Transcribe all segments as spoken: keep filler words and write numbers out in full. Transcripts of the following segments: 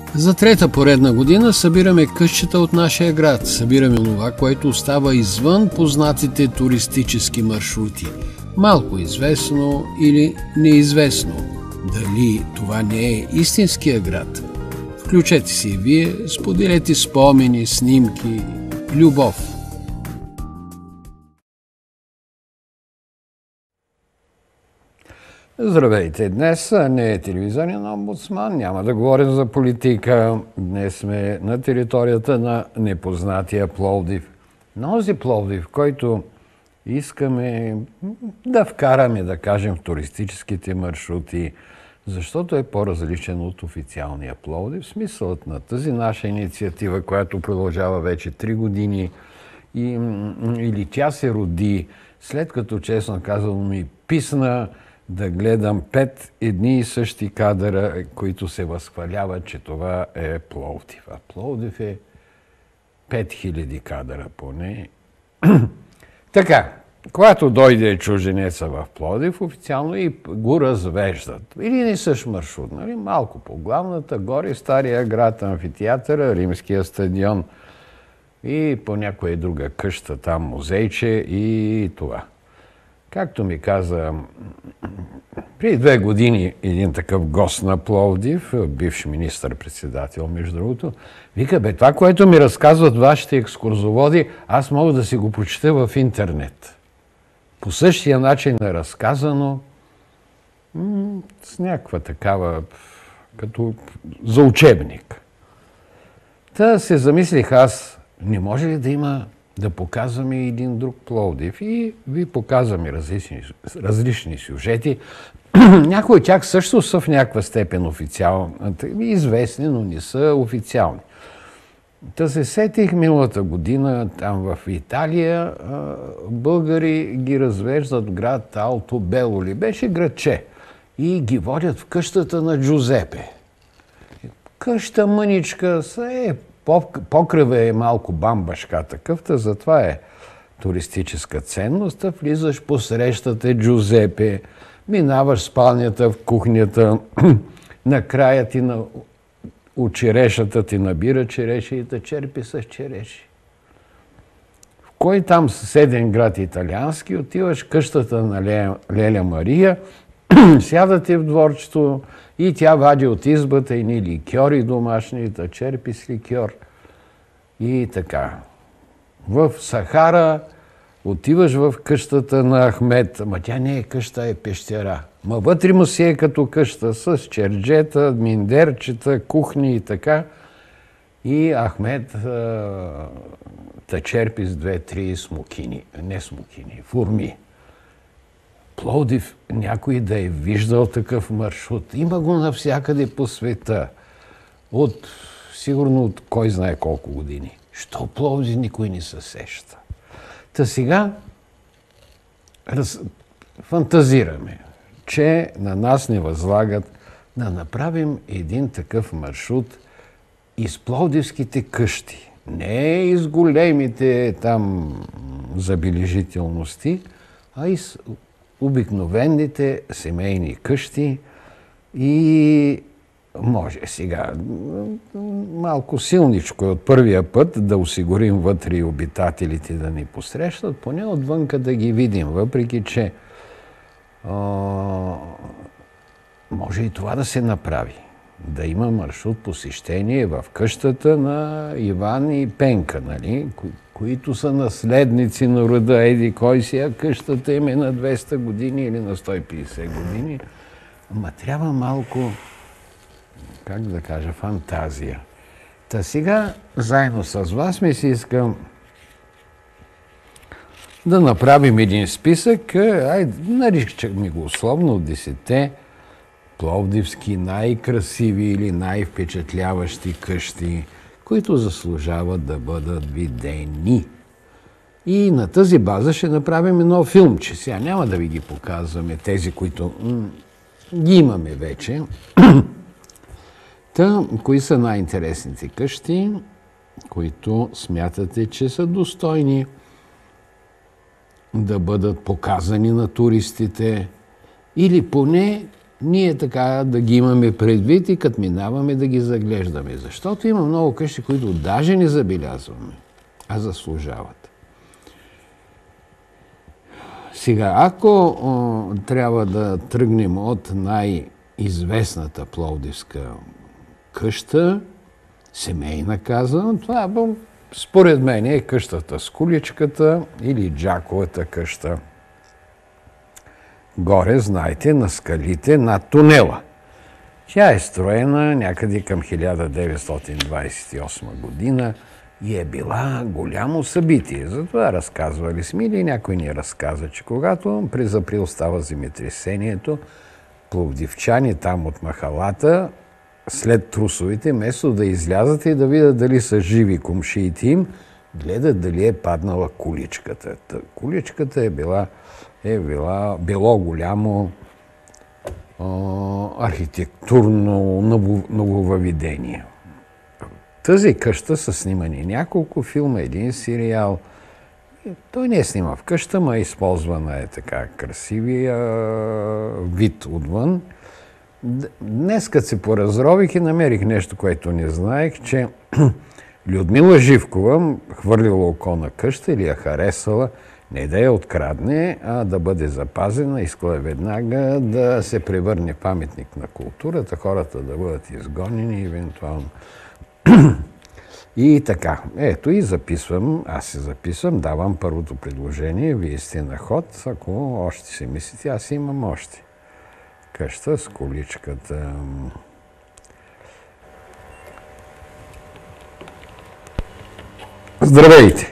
За трета поредна година събираме къщата от нашия град. Събираме това, което остава извън познатите туристически маршрути. Малко известно или неизвестно. Дали това не е истинския град? Включете си и вие, споделете спомени, снимки, любов. Здравейте! Днес не е телевизионен омбудсман, няма да говорим за политика. Днес сме на територията на непознатия Пловдив. На този Пловдив, който искаме да вкараме, да кажем, в туристическите маршрути, защото е по-различен от официалния Пловдив. Смисълът на тази наша инициатива, която продължава вече три години, и, или тя се роди, след като, честно казано, ми писна да гледам пет едни и същи кадъра, които се възхваляват, че това е Пловдив. А Пловдив е пет хиляди кадъра поне. Така, когато дойде чужденеца в Пловдив, официално и го развеждат. Или не същ маршрут, нали? Малко по главната, горе Стария град, амфитеатъра, Римския стадион и по някоя друга къща, там музейче и това. Както ми каза преди две години един такъв гост на Пловдив, бивш министър-председател, между другото, вика, бе, това, което ми разказват вашите екскурзоводи, аз мога да си го прочета в интернет. По същия начин е разказано, с някаква такава, като за учебник. Та се замислих аз, не може ли да има, да показваме един друг Пловдив, и ви показваме различни, различни сюжети. Някои от тях също са в някаква степен официални, известни, но не са официални. Та се сетих миналата година, там в Италия, българи ги развеждат в град Алто Бело ли беше градче, и ги водят в къщата на Джузепе. Къща мъничка, е, покрива е малко бамбашка такъвта, затова е туристическа ценност. Влизаш, посрещате Джузепе, минаваш спалнята, в кухнята, накрая ти на от черешата ти набира череши и те черпи с череши. В кой там съседен град италиански, отиваш в къщата на Леля, Леля Мария, сядате в дворчето и тя вади от избата едни ликьори домашни, да черпи с ликьор. И така. В Сахара отиваш в къщата на Ахмед, ама тя не е къща, е пещера. Ма вътре му си е като къща, с черджета, миндерчета, кухни и така. И Ахмед те черпи с две-три смокини, не смокини, форми. Пловдив, някой да е виждал такъв маршрут. Има го навсякъде по света. От, сигурно от кой знае колко години. Що Пловдив никой не се сеща. Та сега раз... фантазираме, че на нас не възлагат да направим един такъв маршрут из пловдивските къщи. Не из големите там забележителности, а из обикновените семейни къщи. И може сега малко силничко е от първия път да осигурим вътре и обитателите да ни посрещат, поне отвънка да ги видим, въпреки че а, може и това да се направи. Да има маршрут посещение в къщата на Иван и Пенка, нали? Ко- които са наследници на рода еди кой си, а къщата им е на двеста години или на сто и петдесет години. Ама трябва малко, как да кажа, фантазия. Та сега, заедно с вас ми си искам да направим един списък, айде, наричаме го условно от десетте пловдивски най-красиви или най-впечатляващи къщи, които заслужават да бъдат видени. И на тази база ще направим едно филмче. Сега няма да ви ги показваме, тези, които м- ги имаме вече. Та, кои са най-интересните къщи, които смятате, че са достойни да бъдат показани на туристите, или поне ние така да ги имаме предвид и като минаваме да ги заглеждаме. Защото има много къщи, които даже не забелязваме, а заслужават. Сега, ако о, трябва да тръгнем от най-известната пловдивска къща, семейна казвам, това според мен е къщата с куличката или Джаковата къща. Горе, знаете, на скалите над тунела. Тя е строена някъде към хиляда деветстотин двадесет и осма година и е била голямо събитие. Затова разказвали сме или някой ни разказа, че когато през април става земетресението, пловдивчани там от махалата, след трусовите, вместо да излязат и да видят дали са живи комшиите им, гледат дали е паднала куличката. Та, куличката е била, е била, било голямо о, архитектурно нововъведение. Тази къща са снимани няколко филма, един сериал. Той не е снима в къща, но е използвана е така красивия вид отвън. Днес, като се поразрових и намерих нещо, което не знаех, че Людмила Живкова хвърлила око на къща или я харесала, не да я открадне, а да бъде запазена, искала веднага да се превърне паметник на културата, хората да бъдат изгонени, евентуално. И така, ето и записвам, аз се записвам, давам първото предложение, вие сте на ход, ако още си мислите, аз имам още. Къща с куличката. Здравейте!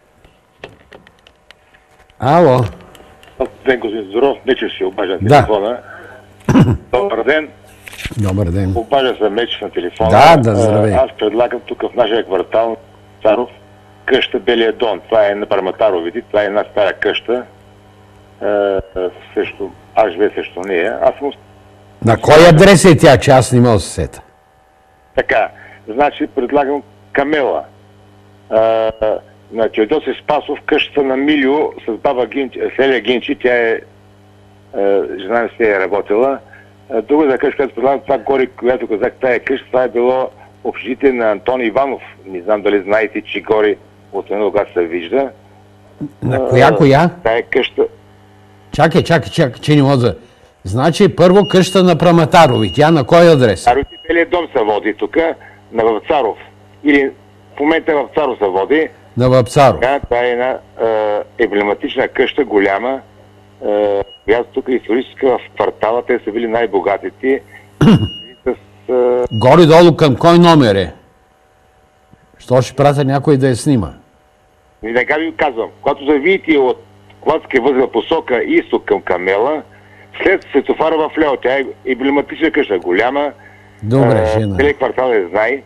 Ало! Ден, господин Здоров, не че си обажа на да. телефона. Добър ден. Добър ден. Обажа се меч на телефона. Да, да, здравей. Аз предлагам тук в нашия квартал Царов къща Белия дон. Това е на Парматаровите, това е една стара къща. Е, също, аз живея срещу нея. Аз съм... На кой адрес е тя, че аз не мога да се сета? Така, значи предлагам Камела. Е, на Теодосия Спасов, къщата на Милио с баба Гинчи, Селия Гинчи, тя е, е жена ми се е работила. Другата къща, която предлагам, това горе, която казах, тая къща, това е било общежитие на Антон Иванов. Не знам дали знаете, че горе от едно когато се вижда. На коя, коя? Тая къща... Чакай, чакай, чакай, че не мога да... Значи първо къща на Праматарови. Тя на кой адрес? Старите Белия дом се води тук, на Вапцаров. Или в момента Вапцаров се води. На Вапцаров. Да, това е една е, емблематична къща, голяма, е, която тук е историческа в квартала. Те са били най-богатите. с, е... Горе-долу към кой номер е? Що ще пратя някой да я снима? И така ви казвам, когато завидите от Клатския възел посока изток към Камела, след светофара в ляво, тя е емблематична къща, голяма. Добре, жена. Целият квартал е знай.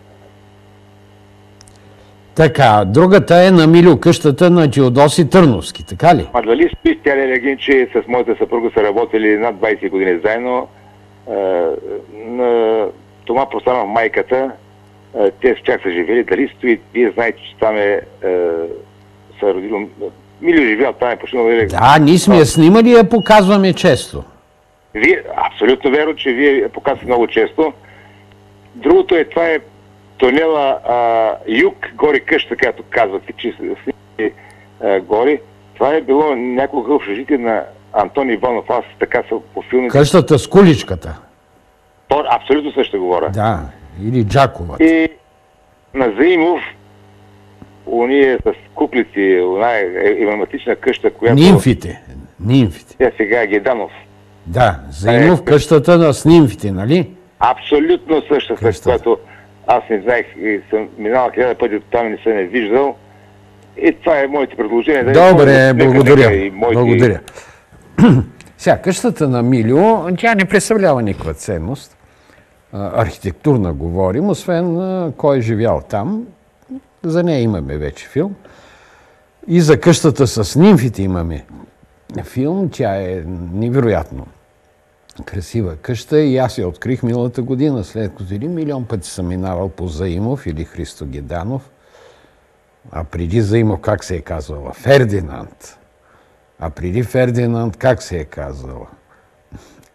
Така, другата е на Милю, къщата на Теодоси Търновски, така ли? А дали спи, тя е легин, че с моята съпруга са работили над двадесет години заедно. Е, на Тома Простанов, майката, е, те с тях са живели. Дали стои, вие знаете, че там е, е са родили... Милю живял, там е починал. Да, ние сме я снимали и я показваме често. Вие, абсолютно верно, че вие я показвате много често. Другото е, това е тунела а, юг, горе къща, както казвате, че снимали горе. Това е било някога общежитие на Антон Иванов. Аз така са по филмите. Къщата с куличката. То, абсолютно също говоря. Да, или Джаковата. И на Заимов, уния с куклици, она е емблематична къща, която... Нимфите. Нимфите. Тя сега е Геданов. Да, Заимов, къщата на с нимфите, нали? Абсолютно същата, Къщата. която аз не знаех и съм минал хиляда пъти от там и не съм не виждал. И това е моите предложения. Добре, Нека, благодаря. нека и моите... Благодаря. Сега, къщата на Милио, тя не представлява никаква ценност. Архитектурна говорим, освен кой е живял там. За нея имаме вече филм. И за къщата с нимфите имаме филм. Тя е невероятно красива къща и аз я открих миналата година, след като един милион пъти съм минавал по Заимов или Христо Геданов. А преди Заимов как се е казвала? Фердинанд. А преди Фердинанд как се е казвала?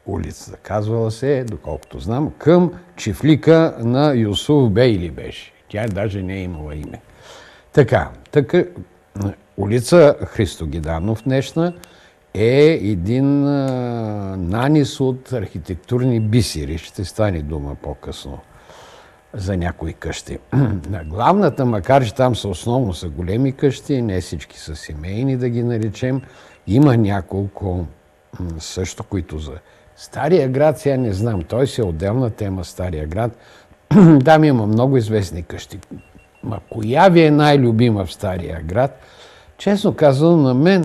улицата. Казвала се, доколкото знам, към чифлика на Юсуф Бейли беше. Тя даже не е имала име. Така, така улица Христо Гиданов днешна е един а, нанис от архитектурни бисери. Ще стане дума по-късно за някои къщи. На главната, макар че там са основно са големи къщи, не всички са семейни, да ги наречем, има няколко също, които за Стария град, сега не знам, той си е отделна тема, Стария град. Там има много известни къщи. Ма коя ви е най-любима в Стария град? Честно казано, на мен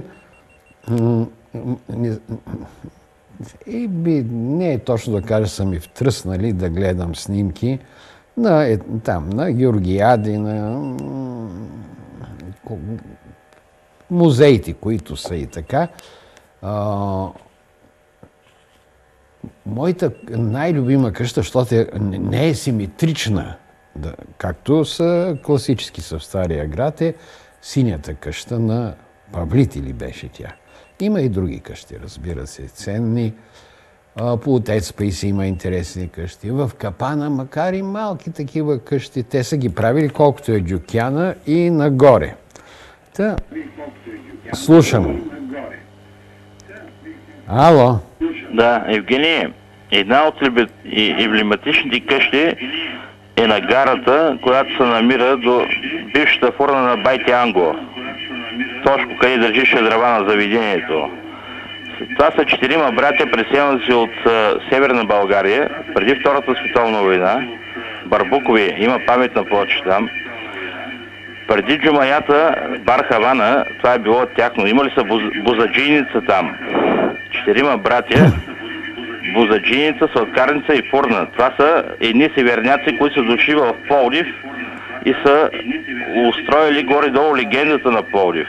и би, не е точно да кажа, са ми втръснали да гледам снимки на, е, там, на Георгиади, на музеите, които са и така. А, моята най-любима къща, защото е, не е симетрична, да, както са класически са в Стария град, е синята къща на Павлити ли беше тя. Има и други къщи, разбира се, ценни. По Отец Паисий има интересни къщи. В Капана, макар и малки такива къщи, те са ги правили колкото е Дюкяна и нагоре. Та, слушам. Ало? Да, Евгений, една от емблематичните къщи е на гарата, която се намира до бившата фурна на Байти Англо. Точно къде държише дрова на заведението. Това са четирима братя, преселници от а, Северна България, преди Втората световна война. Барбукови, има паметна плоча там. Преди джумаята, бар Хавана, това е било тяхно. Имали са буз, бузаджийница там. Четирима братя, бузаджийница, сладкарница и фурна. Това са едни северняци, които са дошли в Пловдив и са устроили горе-долу легендата на Пловдив.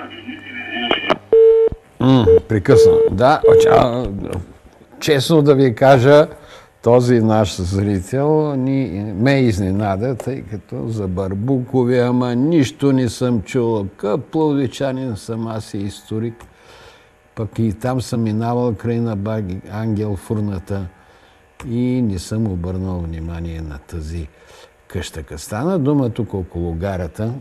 М, прекъсна. Да, а, честно да ви кажа, този наш зрител ни, ме изненада, тъй като за Барбукови, ама нищо не съм чул. Къп пловдивчанин съм, аз и историк. Пък и там съм минавал край на Баги Ангел фурната и не съм обърнал внимание на тази къща. Като стана дума тук около гарата,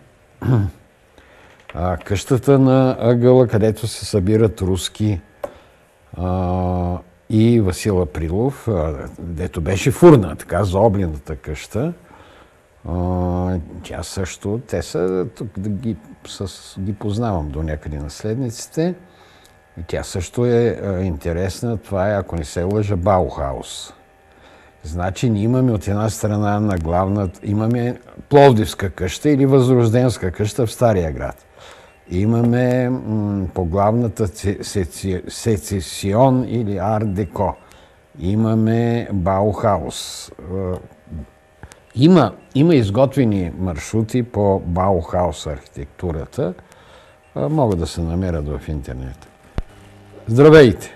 а, къщата на ъгъла, където се събират руски а, и Васил Априлов, а, дето беше фурна, така заоблената къща. А, тя също, те са, тук да ги, с, ги познавам до някъде наследниците. Тя също е а, интересна, това е, ако не се лъжа, Баухаус. Значи ние имаме от една страна на главната, имаме Пловдивска къща или Възрожденска къща в Стария град. Имаме м, по главната Сецесион или Ар-деко. Имаме Баухаус. Има, има изготвени маршрути по Баухаус архитектурата. Могат да се намерят в интернет. Здравейте!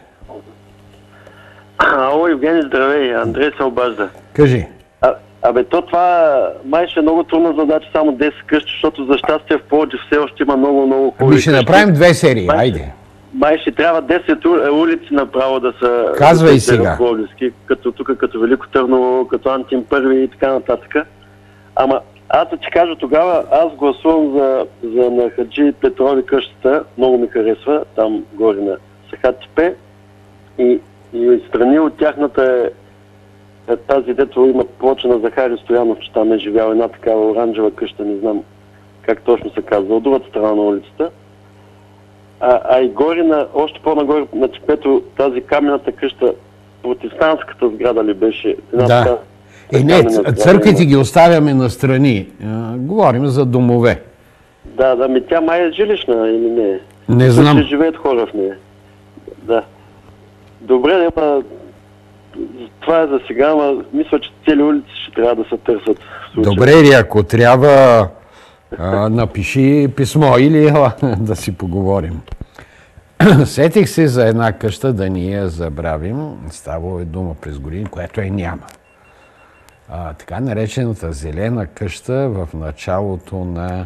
Ало, Евгений, здравей. Андрей се обажда. Кажи. А, абе, то това май ще е много трудна задача, само десет къщи, защото за щастие в Пловдив все още има много, много хубави. Ами ще направим две серии, май, айде. Май ще трябва десет улици направо да са... Казвай да сега. Пловдивски, като тук, като Велико Търново, като Антим Първи и така нататък. Ама аз да ти кажа тогава, аз гласувам за, за на Хаджи Петрови къщата, много ми харесва, там горе на Сахатипе. И И страни от тяхната е тази, дето има плоча на Захари Стоянов, че там е живял една такава оранжева къща, не знам как точно се казва, от другата страна на улицата. А, а и горе, на, още по-нагоре на Чепето, тази камената къща, протестантската сграда ли беше? Една Да. така, Е, не, църквите ги оставяме настрани. А, говорим за домове. Да, да, ми тя май е жилищна или не? Не знам. Ще живеят хора в нея. Да. Добре, ама това е за сега, ама мисля, че цели улици ще трябва да се търсят. Добре, Ри, ако трябва, а, напиши писмо или ела, да си поговорим. Сетих се за една къща, да ни я забравим. Става е дума през години, което е няма. А, така наречената зелена къща в началото на,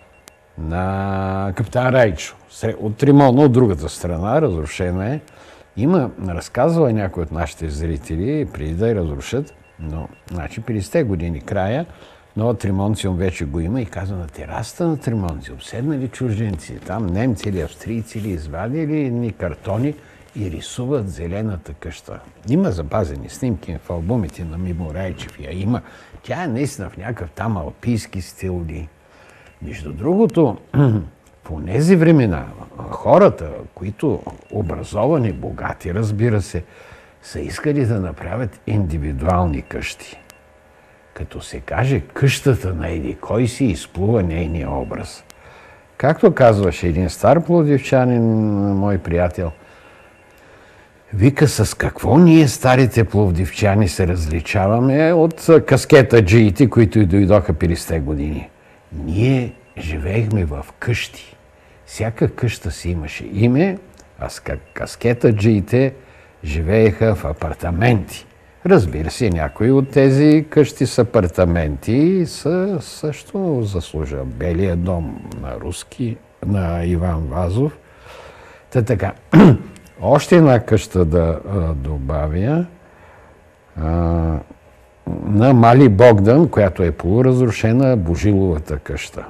на Капитан Райчо. От Тримона, от другата страна, разрушена е. Има, разказва някой от нашите зрители, преди да я разрушат, но, значи, петдесетте години края, но Тримонциум вече го има и казва на терасата на Тримонциум, седнали чужденци, там немци или австрийци или извадили едни картони и рисуват зелената къща. Има запазени снимки в албумите на Мимо Райчев, я има. Тя е наистина в някакъв там алпийски стил. Между другото, в тези времена хората, които образовани, богати, разбира се, са искали да направят индивидуални къщи. Като се каже къщата на еди кой си, изплува нейния образ. Както казваше един стар пловдивчанин, мой приятел, вика, с какво ние, старите пловдивчани, се различаваме от каскетаджиите, които и дойдоха петдесетте години. Ние живеехме в къщи. Всяка къща си имаше име, а каскетаджиите живееха в апартаменти. Разбира се, някои от тези къщи с апартаменти са също заслужа Белия дом на Руски, на Иван Вазов. Та така, още една къща да а, добавя. А, на Мали Богдан, която е полуразрушена, Божиловата къща,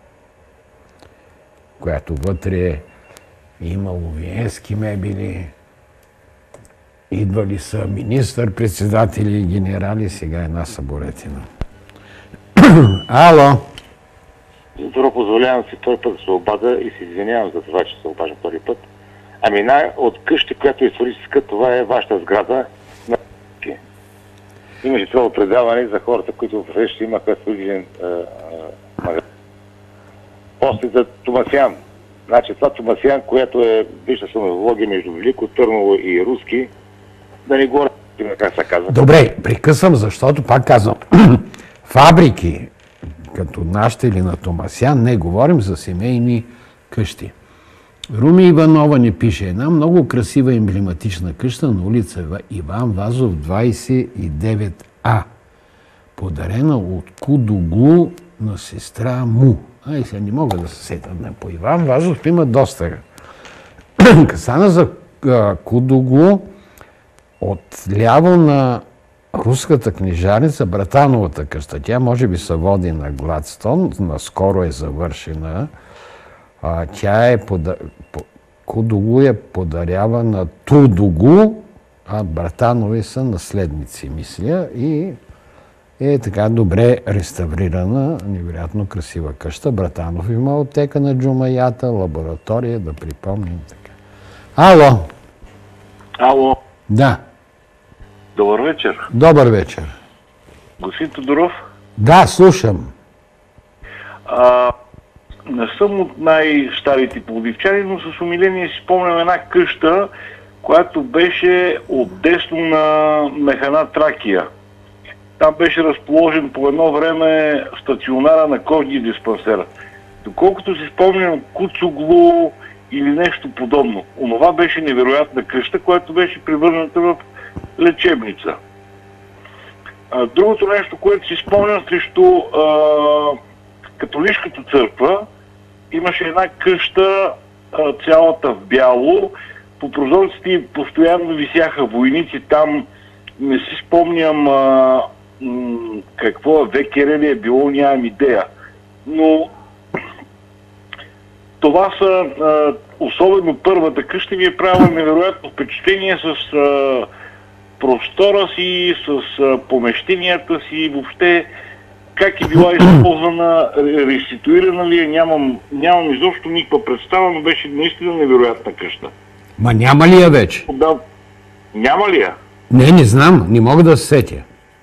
която вътре е имало виенски мебели, идвали са министър-председатели и генерали, сега една съборетина. Ало! Здорово, позволявам си втори път да се обада и се извинявам за това, че се обаждам втори път. Ами най- от къщи, която е историческа, това е вашата сграда на имаше цяло предаване за хората, които в среща имаха студиен магазин. После за Томасян. Значи това Томасян, която е бивша самовология между Велико Търново и Руски, да не говоря как се казва. Добре, прекъсвам, защото пак казвам, фабрики, като нашите или на Томасян, не говорим за семейни къщи. Руми Иванова ни пише една много красива емблематична къща на улица Иван Вазов двайсет и девет А, подарена от Кудуглу на сестра му. Ай, сега не мога да се сетя. По Иван Вазов има доста. Касана за Кудуглу, отляво на руската книжарница, Братановата къща. Тя може би се води на Гладстон, наскоро е завършена. А, тя е пода... Кудуглу е подарява на Тудуглу, а Братанови са наследници, мисля, и е така добре реставрирана, невероятно красива къща. Братанов има аптека на джумаята, лаборатория, да припомним така. Ало! Ало! Да. Добър вечер. Добър вечер. Господин Тодоров? Да, слушам. А, не съм от най-старите пловдивчани, но с умиление си спомням една къща, която беше отдесно на Механа Тракия. Там беше разположен по едно време стационара на кожния диспансер. Доколкото си спомням, Куцуглу или нещо подобно. Онова беше невероятна къща, която беше превърната в лечебница. А, другото нещо, което си спомням, срещу а, католическата църква, имаше една къща, а, цялата в бяло. По прозорците постоянно висяха войници. Там не си спомням а, м- какво е ВКР ли е било, нямам идея. Но това са, а, особено първата къща ми е правила невероятно впечатление с а, простора си, с а, помещенията си, въобще как е била използвана, реституирана ли е, нямам, нямам изобщо никаква представа, но беше наистина невероятна къща. Ма няма ли я вече? Да, няма ли я? Не, не знам, не мога да се сетя.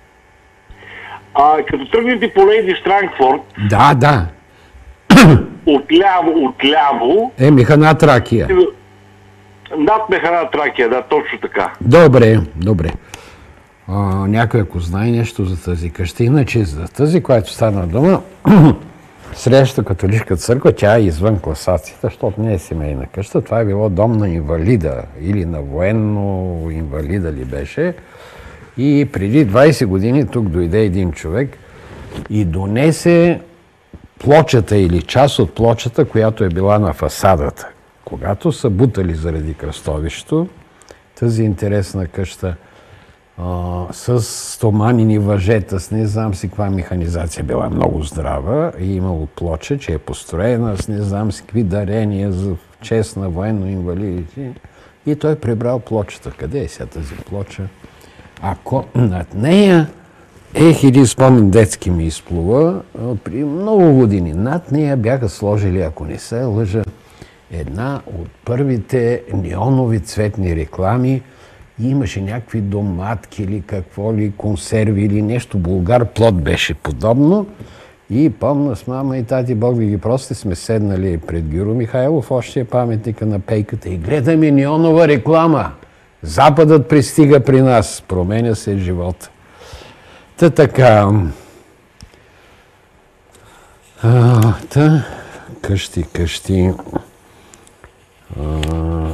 А, като тръгнете по Лейди Странгфорд, Да, да. отляво, отляво, Е, Механа Тракия. над Механа Тракия, да, точно така. Добре, добре. А, някой ако знае нещо за тази къща, иначе за тази, която стана дума, срещу католическата църква, тя е извън класацията, защото не е семейна къща. Това е било дом на инвалида или на военно инвалида ли беше. И преди двайсет години тук дойде един човек и донесе плочата или част от плочата, която е била на фасадата. Когато са бутали заради кръстовището, тази интересна къща а, с стоманени въжета, с не знам си каква механизация. Била много здрава и имало плоча, че е построена с не знам си какви дарения за чест на военно-инвалидите. И той прибрал плочата. Къде е сега тази плоча? Ако над нея, ех, един спомен детски ми изплува, при много години. Над нея бяха сложили, ако не се лъжа, една от първите неонови цветни реклами. И имаше някакви доматки или какво ли, консерви или нещо. Булгар плод беше подобно. И помня с мама и тати, Бог ви ги прости, сме седнали пред Гюро Михайлов, още е паметника на пейката и гледаме неонова реклама. Западът пристига при нас. Променя се живота. Та така. А, та, къщи, къщи. А,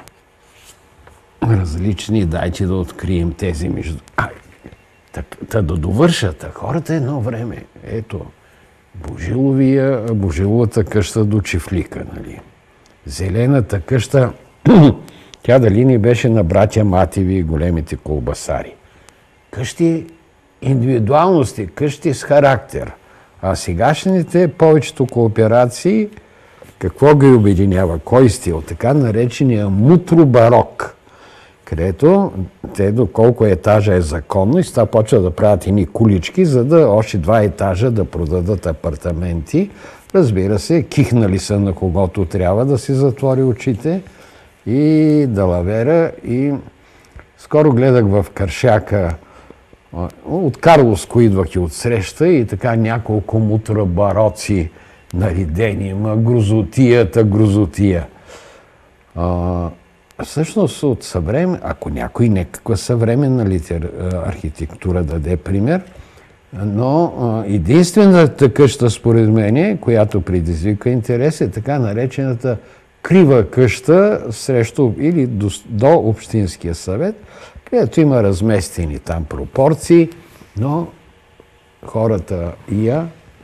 различни, дайте да открием тези между... А, та да довършат. Хората едно време. Ето, Божиловия, Божиловата къща до Чифлика, нали? Зелената къща, тя дали не беше на братя Матеви и големите колбасари. Къщи индивидуалности, къщи с характер. А сегашните, повечето кооперации, какво ги обединява? Кой стил? Така наречения мутро-барок, където те до колко етажа е законно и с това почва да правят едни кулички, за да още два етажа да продадат апартаменти. Разбира се, кихнали са на когото трябва да си затвори очите и да лавера. И скоро гледах в Кършака, от Карловско идвах и отсреща и така няколко мутро-бароци наредени, ма грозотията, грозотия. А, всъщност от съвремен, ако някой някаква съвременна литер, архитектура даде пример, но единствената къща, според мен, която предизвика интерес, е така наречената крива къща срещу или до, до Общинския съвет, където има разместени там пропорции, но хората я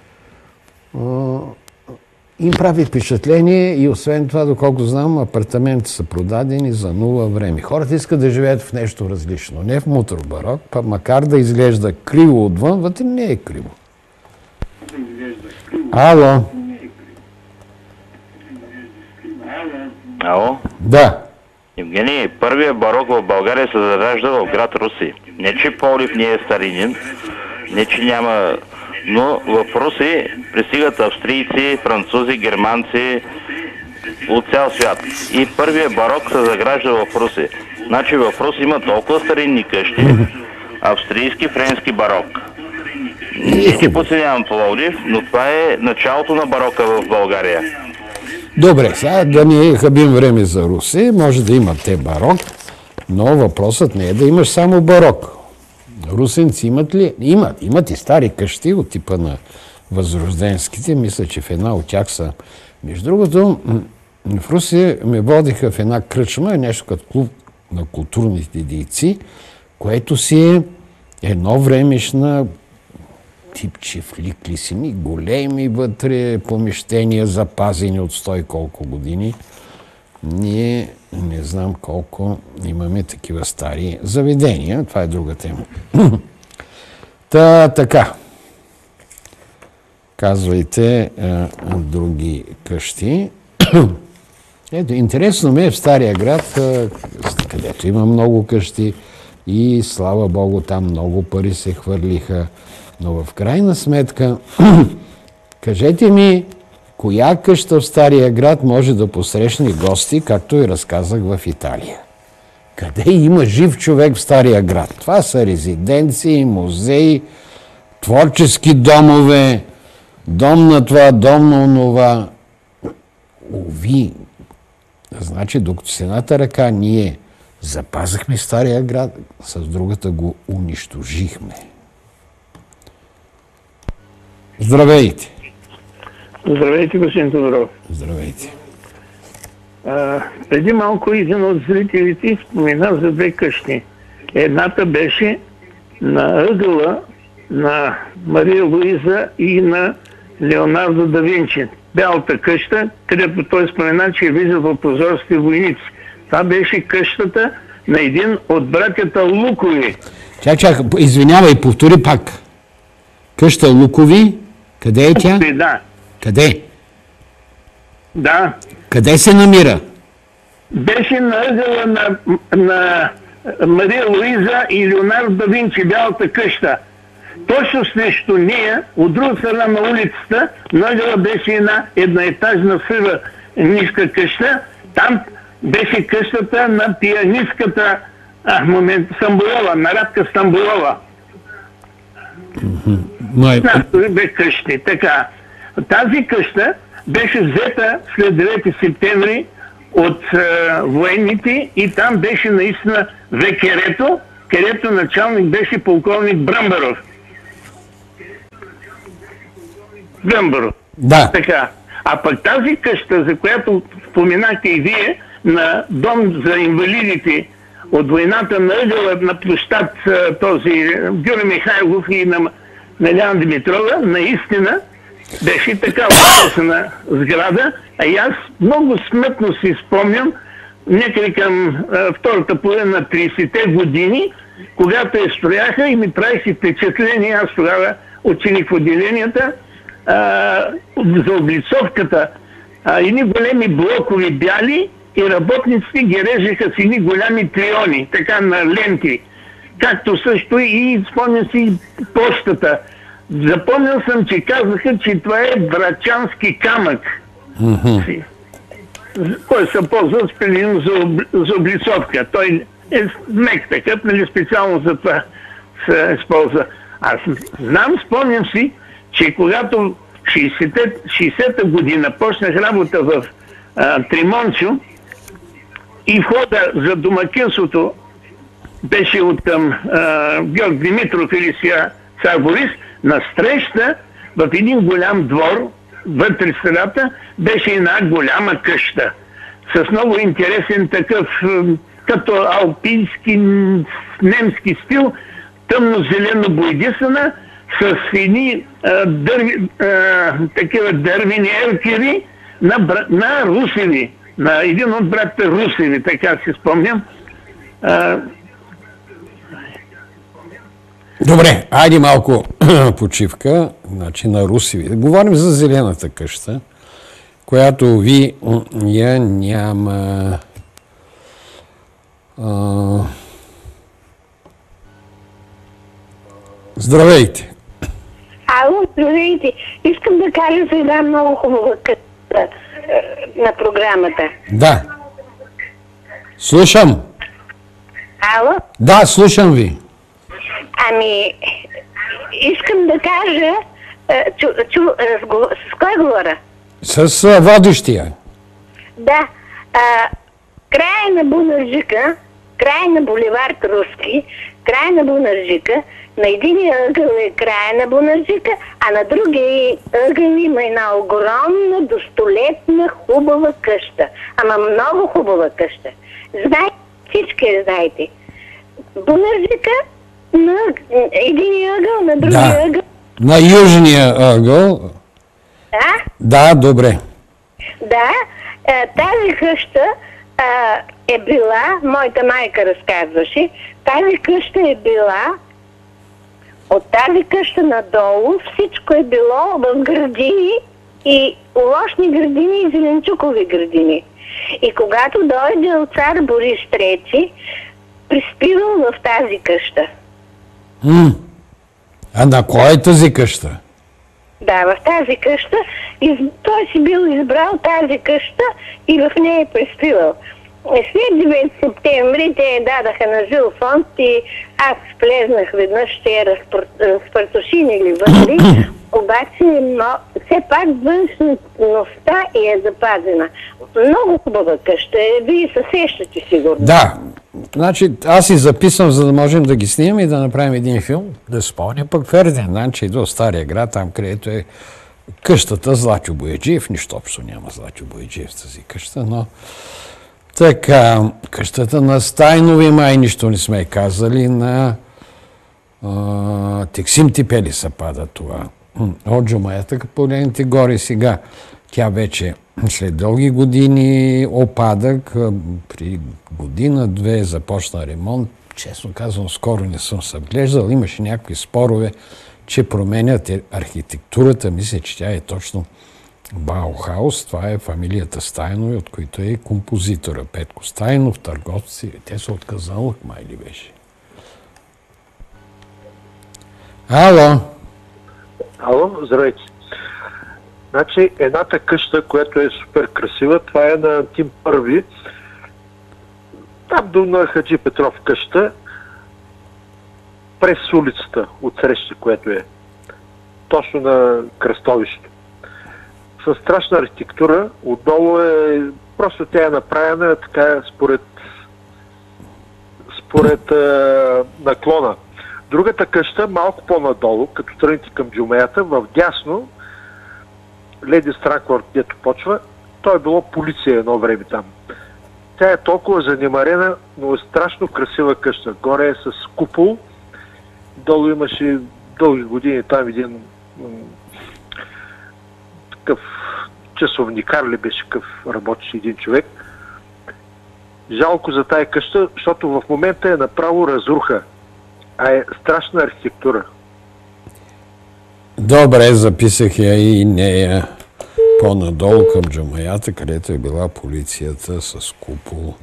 им прави впечатление и освен това, доколко знам, апартаменти са продадени за нула време. Хората искат да живеят в нещо различно. Не в мутро-барок, па макар да изглежда криво отвън, вътре не е криво. Ало? Ало? Да. Евгений, първият барок в България се заражда в град Руси. Не, че Пловдив не е старинен, не, че няма... Но в Руси пристигат австрийци, французи, германци от цял свят. И първият барок се загражда в Руси. Значи в Руси има толкова старинни къщи, австрийски, френски барок. Не си подценявам Пловдив, но това е началото на барока в България. Добре, сега да ни хабим време за Руси, може да имате барок, но въпросът не е да имаш само барок. Русенци имат ли? Имат. Имат и стари къщи от типа на възрожденските. Мисля, че в една от тях са. Между другото, в Руси ме водиха в една кръчма, нещо като клуб на културните дейци, което си е едно времешна тип чифлик ли си, големи вътре помещения, запазени от сто и колко години. Ние не знам колко имаме такива стари заведения. Това е друга тема. Та, така. Казвайте а, други къщи. Ето, интересно ми е в Стария град, а, където има много къщи и слава Богу, там много пари се хвърлиха. Но в крайна сметка, кажете ми, коя къща в Стария град може да посрещне гости, както и разказах в Италия? Къде има жив човек в Стария град? Това са резиденции, музеи, творчески домове, дом на това, дом на онова. Уви, значи, докато с едната ръка ние запазахме Стария град, с другата го унищожихме. Здравейте! Здравейте, господин Тодоров. Здравейте. А, преди малко един от зрителите спомена за две къщи. Едната беше на ъгъла на Мария Луиза и на Леонардо да Винчи. Бялата къща, където той спомена, че е виждал в прозорските войници. Това беше къщата на един от братята Лукови. Чак, чак, извинявай, повтори пак. Къща Лукови, къде е тя? Да. Къде? Да. Къде се намира? Беше на ъгъла на, на Мария Луиза и Леонардо да Винчи, Бялата къща. Точно срещу нея, от друга страна на улицата, на ъгъла беше една едноетажна сива ниска къща. Там беше къщата на пианистката а, момент, Стамболова, на Радка Стамболова. Май... Нашето бе къщи. Така. Тази къща беше взета след девети септември от е, военните и там беше наистина векерето, където началник беше полковник Бръмбаров. Бръмбаров. Да. Така. А пък тази къща, за която споменахте и вие, на дом за инвалидите от войната на ъгъла на площад този Георги Михайлов и на Неляна Димитрова, наистина беше така описана сграда, а и аз много смътно си спомням някъде към а, втората половина на тридесетте години, когато я строяха и ми правиха впечатление, аз тогава ученик в отделенията, а, за облицовката, а, едни големи блокови бяли и работниците ги режеха с едни голями триони, така на ленти. Както също и спомням си почтата. Запомнил съм, че казаха, че това е брачански камък. Mm-hmm. Кой се ползва специално за, об... за облицовка. Той е мек такъв, нали, специално за това се използва. Аз знам, спомням си, че когато шейсета година почнах работа в а, Тримончо и входа за домакинството беше от към Георг Димитров или сега цар Борис, насреща в един голям двор, вътре в средата, беше една голяма къща. С много интересен такъв, като алпийски, немски стил, тъмно-зелено бойдисана, с едни а, дърви, а, такива дървени еркери на, на Русеви, на един от братите Русеви, така си спомням. А, Добре, айде малко почивка, значи на Русеви. Говорим за зелената къща, която ви я няма... А... Здравейте! Ало, здравейте! Искам да кажа за една много хубава къща на програмата. Да. Слушам. Ало? Да, слушам ви. Ами, искам да кажа, чу, чу, разговор, с кой говоря? С а, водещия. Да. А, края на Бунарджика, края на буливард Руски, края на Бунарджика, на единия ъгъл е края на Бунарджика, а на другия ъгъл има една огромна, достолетна, хубава къща. Ама много хубава къща. Знаете, всички знаете. Бунарджика на единия ъгъл, на другия да. ъгъл. На южния ъгъл. Да? Да, добре. Да, тази къща а, е била, моята майка разказваше, тази къща е била, от тази къща надолу всичко е било в градини и овощни градини и зеленчукови градини. И когато дойде цар Борис трети, приспивал в тази къща. М. А на кой е тази къща? Да, в тази къща. И той си бил избрал тази къща и в нея е приспивал. След девети септември те я дадаха на жил фонд и аз влезнах веднъж, ще я разпартошинили вътре, обаче но, все пак външността е запазена. Много хубава къща е, вие се сещате сигурно. Да, значи аз си записвам, за да можем да ги снимем и да направим един филм, да спомня пък Фердинанд, че до Стария град, там където е къщата Златю Бояджиев, нищо общо няма Златю Бояджиев в тази къща, но така, къщата на Стайнови май нищо не сме казали, на а, Тексим Типели се пада това. От Джумаята, погледните горе сега, тя вече след дълги години опадък, при година-две започна ремонт. Честно казвам, скоро не съм се вглеждал. Имаше някакви спорове, че променят архитектурата. Мисля, че тя е точно Баухаус. Това е фамилията Стайнови, от които е композитора Петко Стайнов, търговци. Те са от Казанлък, май ли беше? Ало! Ало, здравейте. Значи, едната къща, която е супер красива, това е на Антим Първи. Там до на Хаджи Петров къща, през улицата, отсреща, което е. Точно на кръстовището. Със страшна архитектура, отдолу е, просто тя е направена така според според е, наклона. Другата къща, малко по-надолу, като тръгнете към джумеята, в дясно, Леди Страквард, дето почва, то е било полиция едно време там. Тя е толкова занемарена, но е страшно красива къща. Горе е с купол, долу имаше дълги години там един такъв часовникар ли беше, какъв работеше един човек. Жалко за тая къща, защото в момента е направо разруха, а е страшна архитектура. Добре, записах я и нея по-надолу към джамаята, където е била полицията с купол.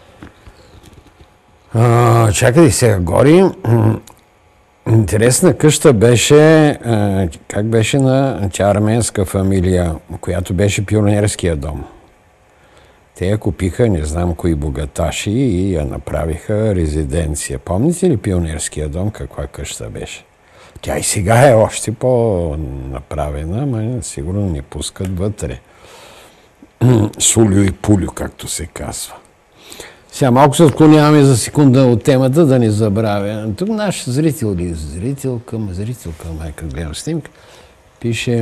А, чакай сега, гори. Интересна къща беше, а, как беше на тя арменска фамилия, която беше пионерския дом. Те я купиха, не знам кои богаташи, и я направиха резиденция. Помните ли пионерския дом, каква къща беше? Тя и сега е още по-направена, но сигурно не пускат вътре. Сулю и пулю, както се казва. Сега малко се отклоняваме за секунда от темата, да не забравя. Тук наш зрител или зрителка, зрителка, майка, гледам снимка, пише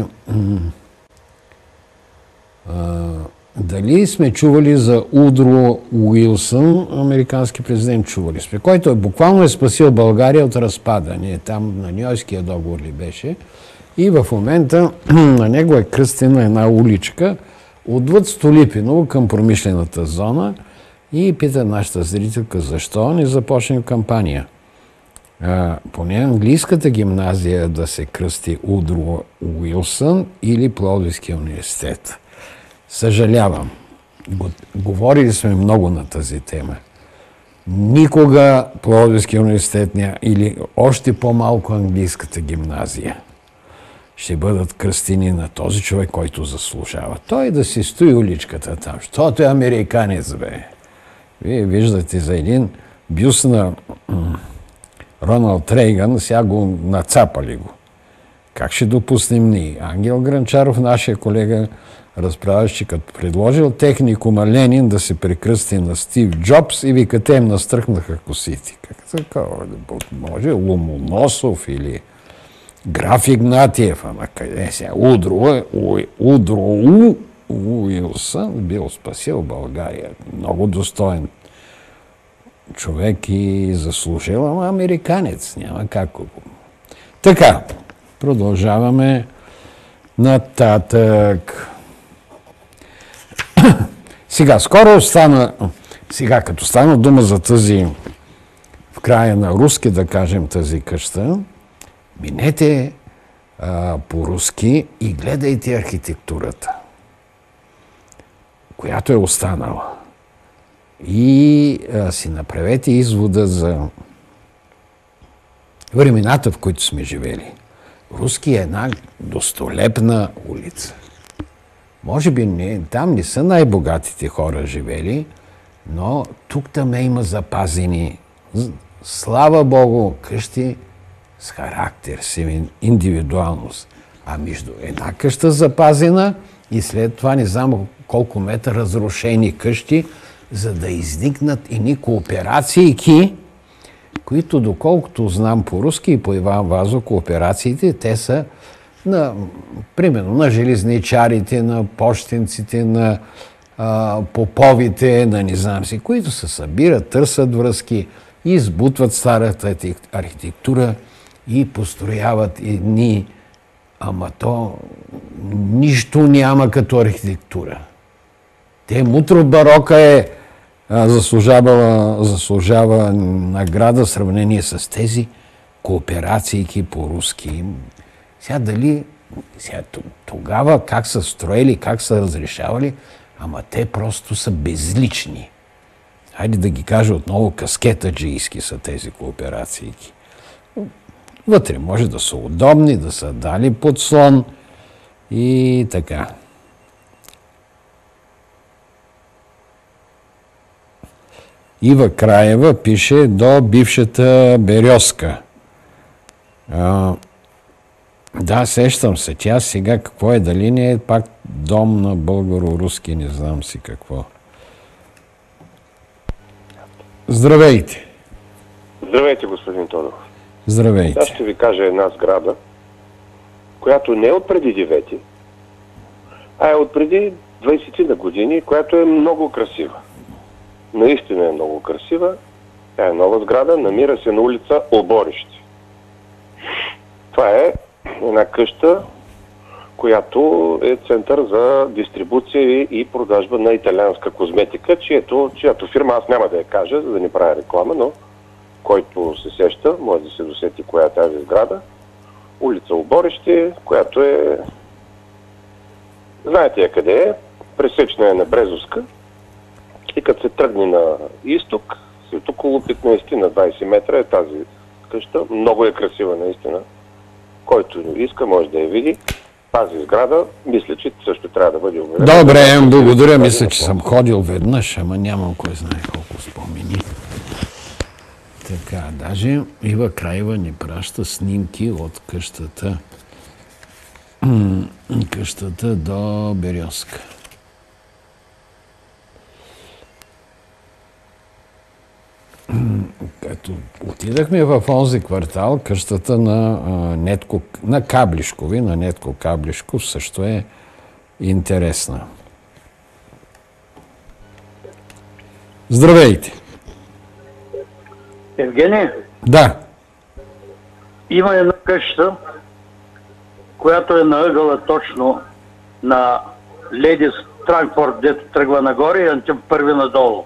а, дали сме чували за Удро Уилсън, американски президент, чували сме, който буквално е спасил България от разпадане. Там на Ньойския договор ли беше. И в момента на него е кръстена една уличка отвъд Столипиново към промишлената зона и пита нашата зрителка защо не започнем кампания. А, поне английската гимназия да се кръсти Удро Уилсън или Пловдивския университет. Съжалявам. Говорили сме много на тази тема. Никога Пловдивския университет ня, или още по-малко английската гимназия ще бъдат кръстини на този човек, който заслужава. Той да си стои уличката там, защото е американец, бе. Вие виждате за един бюст на Роналд Рейган, сега го нацапали го. Как ще допуснем ние? Ангел Гранчаров, нашия колега, разправяш, че като предложил техникума Ленин да се прекръсти на Стив Джобс и вика, те им настръхнаха косите. Как такова? Може Ломоносов или граф Игнатиев, ама къде сега? Удро, Удро Уилсън бил спасил България. Много достоен човек и заслужил, ама американец. Няма как. Така, продължаваме нататък. Сега, скоро стана, сега като стана дума за тази, в края на руски, да кажем, тази къща, минете а, по-руски и гледайте архитектурата, която е останала. И а, си направете извода за времената, в които сме живели. Руски е една достолепна улица. Може би не, там не са най-богатите хора живели, но тук-там има запазени, слава Богу, къщи с характер, с индивидуалност. А между една къща запазена и след това не знам колко метра разрушени къщи, за да изникнат едни кооперации, които, доколкото знам по-руски и по Иван Вазов, кооперациите, те са на, примерно, на железничарите, на пощенците, на а, поповите, на не знам си, които се събират, търсят връзки и избутват старата архитектура и построяват едни, ама то нищо няма като архитектура. Те мутро барока е а, заслужава, заслужава награда в сравнение с тези кооперации по-руски. Сега дали сега, тогава как са строили, как са разрешавали, ама те просто са безлични. Хайде да ги кажа отново, каскетаджийски са тези кооперации. Вътре може да са удобни, да са дали подслон и така. Ива Краева пише до бившата Березка. А, да, сещам се. Тя сега какво е? Дали не е пак дом на българо-руски? Не знам си какво. Здравейте! Здравейте, господин Тодоров. Здравейте. Аз ще ви кажа една сграда, която не е от преди девети, а е от преди двайсет на години, която е много красива. Наистина е много красива. Тя е нова сграда, намира се на улица Оборище. Това е една къща, която е център за дистрибуция и продажба на италианска козметика, чието, чиято фирма, аз няма да я кажа, за да не правя реклама, но който се сеща, може да се досети коя е тази сграда. Улица Оборище, която е... Знаете я къде е? Пресечна е на Брезовска. И като се тръгне на изток, след около петнайсет на двайсет метра е тази къща. Много е красива наистина. Който иска, може да я види. Тази сграда, мисля, че също трябва да бъде обявена. Добре, благодаря. Мисля, че съм ходил веднъж, ама нямам кой знае колко спомени. Така, даже Ива Краева ни праща снимки от къщата, къщата до Березка. Като отидахме в онзи квартал, къщата на а, Нетко, на Каблишкови, на Нетко Каблишков също е интересна. Здравейте! Евгений? Да. Има една къща, която е на ъгъла точно на Леди Странкфорд, дето тръгва нагоре и Антим първи надолу.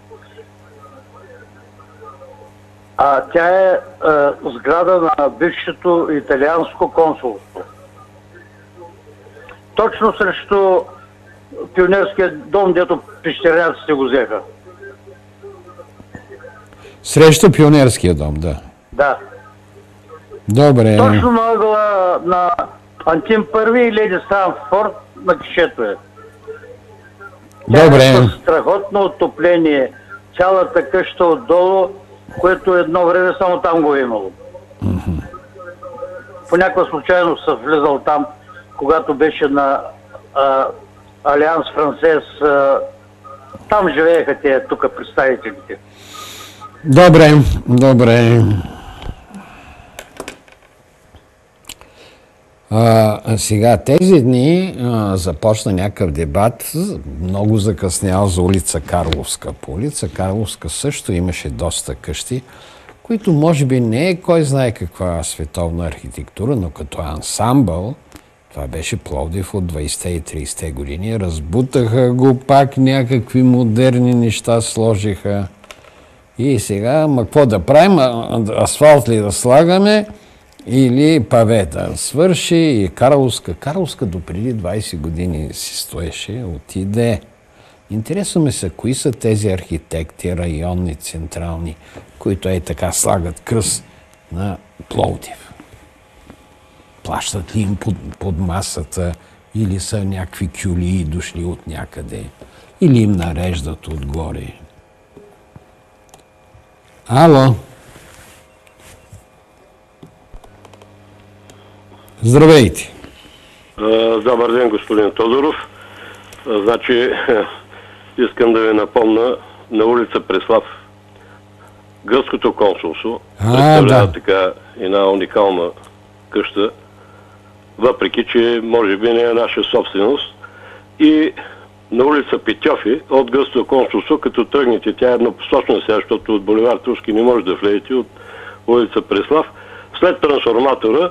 А тя е, е сграда на бившето италианско консулство. Точно срещу пионерския дом, дето пещерняците го взеха. Срещу пионерския дом, да. Да. Добре. Точно на ъгъла на Антим първи и Леди Странкфорд на кишето е. Тя Добре. е със страхотно отопление. Цялата къща отдолу, което едно време само там го е имало. Mm-hmm. По някаква случайност съм влизал там, когато беше на а, Алианс Франсес. А, там живееха те тук представителите. Добре, добре. А, сега, тези дни а, започна някакъв дебат, много закъснял за улица Карловска. По улица Карловска също имаше доста къщи, които може би не е кой знае каква световна архитектура, но като ансамбъл, това беше Пловдив от двайсетте и трийсетте години, разбутаха го пак, някакви модерни неща сложиха. И сега, ма какво да правим? Асфалт ли да слагаме? Или павета свърши и Карловска. Карловска до преди двайсет години си стоеше, отиде. Интересно ми се, кои са тези архитекти, районни, централни, които е така слагат кръст на Пловдив. Плащат ли им под, под масата, или са някакви кюлии дошли от някъде, или им нареждат отгоре. Ало! Здравейте! Добър ден, господин Тодоров. Значи, искам да ви напомня, на улица Преслав, гръцкото консулство представлява да. така една уникална къща, въпреки че може би не е наша собственост. И на улица Петьофи от гръцкото консулство, като тръгнете, тя е еднопосочна сега, защото от буливар Турски не може да влезете, от улица Преслав, след трансформатора,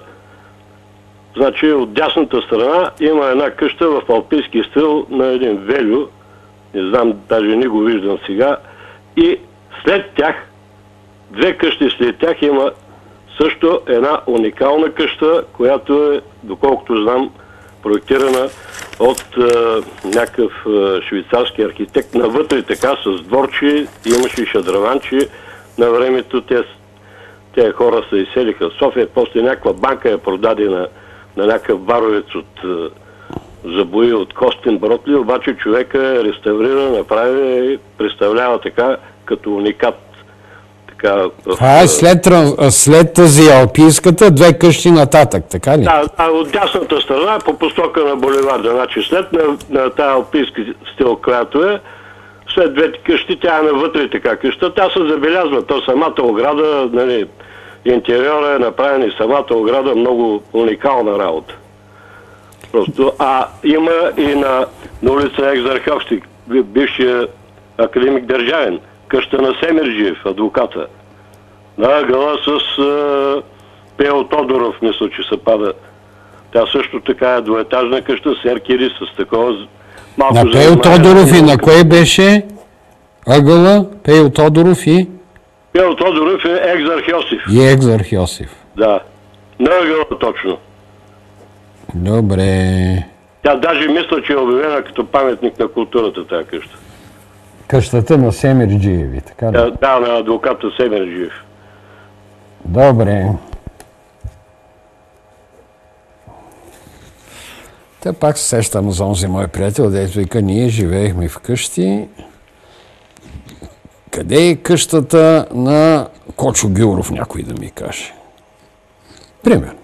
значи от дясната страна има една къща в алпийски стил на един велю, Не знам, даже не го виждам сега. И след тях, две къщи след тях има също една уникална къща, която е, доколкото знам, проектирана от е, някакъв е, швейцарски архитект. Навътре така с дворче, имаше шадраванче. На времето те, те хора се изселиха в София, после някаква банка е продадена на някакъв баровец от е, забои от Костин Бротли, обаче човека е реставриран, направи и представлява така като уникат. Така, Това е след, след тази алпийската, две къщи нататък, така ли? Да, а от дясната страна, по посока на булеварда. Значи след на, на тази алпийска стил, която е, след двете къщи, тя е навътре така къща, тя се забелязва. То самата ограда, нали, интериора е направен и самата ограда много уникална работа. Просто, а има и на, на улица Екзарховски, бившия академик Държавен, къща на Семерджиев, адвоката. На ъгъла с е, Пео Тодоров, мисля, че се пада. Тя също така е двоетажна къща с еркери, с такова малко... На Пео Тодоров и на кое беше ъгъла? Пео Тодоров и... Пео Тодоров е Екзархиосиф. И Екзархиосиф. Да. На ъгъла точно. Добре. Тя даже мисля, че е обявена като паметник на културата тази къща. Къщата на Семерджиеви, така ли? Да, да, на адвоката Семерджиев. Добре. Те пак се сещам за онзи мой приятел, дето вика, ние живеехме в къщи. Къде е къщата на Кочо Гюров, някой да ми каже? Пример.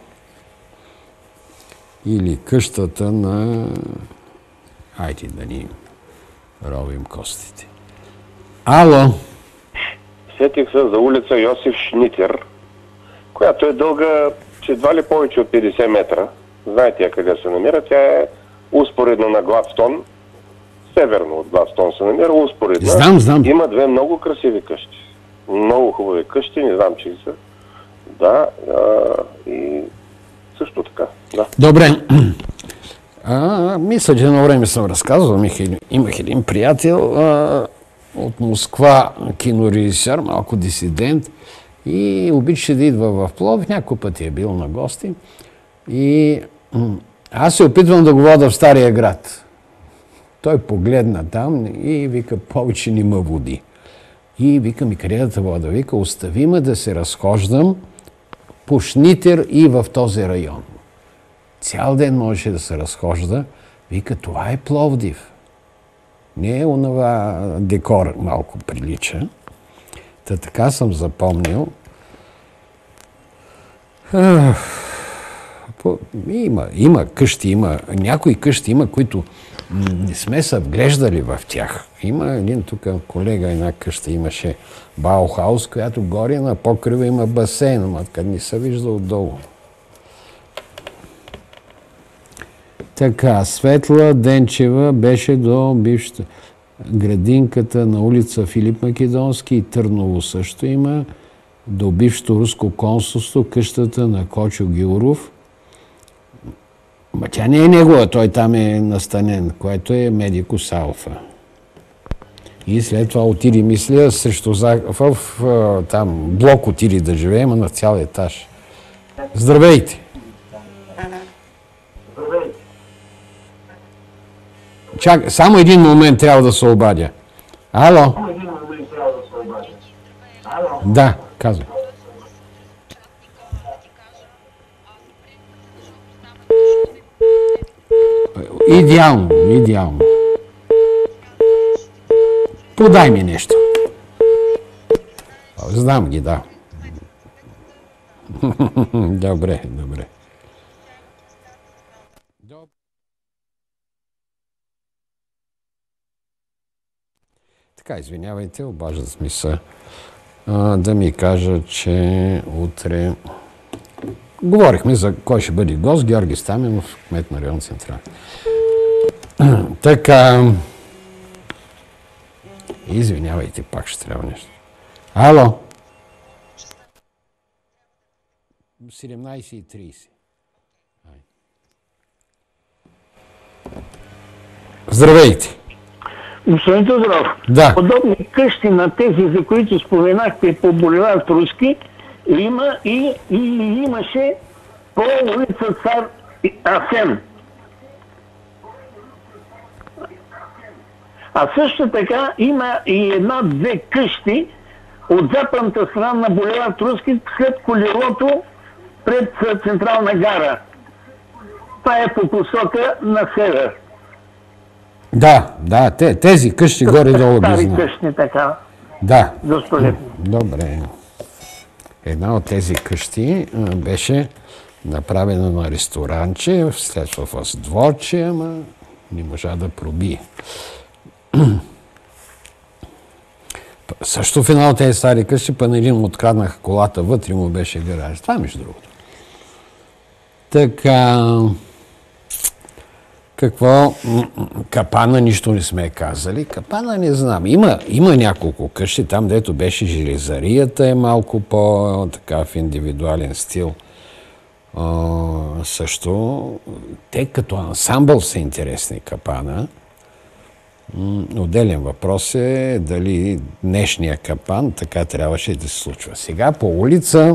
Или къщата на... Айде да ни ровим костите. Ало? Сетих се за улица Йосиф Шнитер, която е дълга, че едва ли повече от петдесет метра. Знаете я къде се намира. Тя е успоредно на Гладстон. Северно от Гладстон се намира, успоредно. Знам, знам. Има две много красиви къщи. Много хубави къщи, не знам, че са. Да, а, и също така, да. Добре. А, мисля, че едно време съм разказвал, имах един приятел а, от Москва, кинорежисьор, малко дисидент, и обичаше да идва в Пловдив, няколко пъти е бил на гости. И аз се опитвам да го вода в Стария град. Той погледна там и вика, повече не ме води. И вика ми, къде да те вода? Вика, остави ме да се разхождам по Шнитер и в този район. Цял ден можеше да се разхожда. Вика, това е Пловдив. Не е онова декор малко прилича. Та така съм запомнил. Има, има къщи, има някои къщи има, които не сме се вглеждали в тях. Има един тук колега, една къща имаше Баухаус, която горе на покрива има басейн, ама къде не се вижда отдолу. Така, Светла Денчева беше до бившата градинката на улица Филип Македонски и Търново също има, до бившето руско консулство, къщата на Кочо Гюров. Ма тя не е негова, той там е настанен, което е Медикус Алфа. И след това отиди, мисля, срещу в, в там блок отиди да живее, ама на цял етаж. Здравейте! Чакай, само един момент трябва да се обадя. Ало? Да, казвай. Идеално, идеално. Подай ми нещо. Знам ги, да. Добре, добре. Така, извинявайте, обаждат ми се а, да ми кажа, че утре... Говорихме за кой ще бъде гост, Георги Стаменов, кмет на район Централ. Така... Извинявайте, пак ще трябва нещо. Ало? седемнайсет и трийсет. Здравейте! Господин Тодоров, да. Подобни къщи на тези, за които споменахте по булевард Руски, има и, и имаше по улица Цар Асен. А също така има и една-две къщи от западната страна на булевард Руски след колелото пред Централна гара. Това е по посока на север. Да, да, те, тези къщи горе-долу ги Стари знам. къщи, така. Да. За столетни. Добре. Една от тези къщи а, беше направена на ресторанче, след това с дворче, ама не можа да пробие. Също в една от тези стари къщи, па на един откраднаха колата, вътре му беше гараж. Това между другото. Така... Какво? Капана нищо не сме казали. Капана не знам. Има, има няколко къщи, там дето беше железарията е малко по-така в индивидуален стил. А, също, те като ансамбъл са интересни Капана. Отделен въпрос е дали днешния Капан така трябваше да се случва. Сега по улица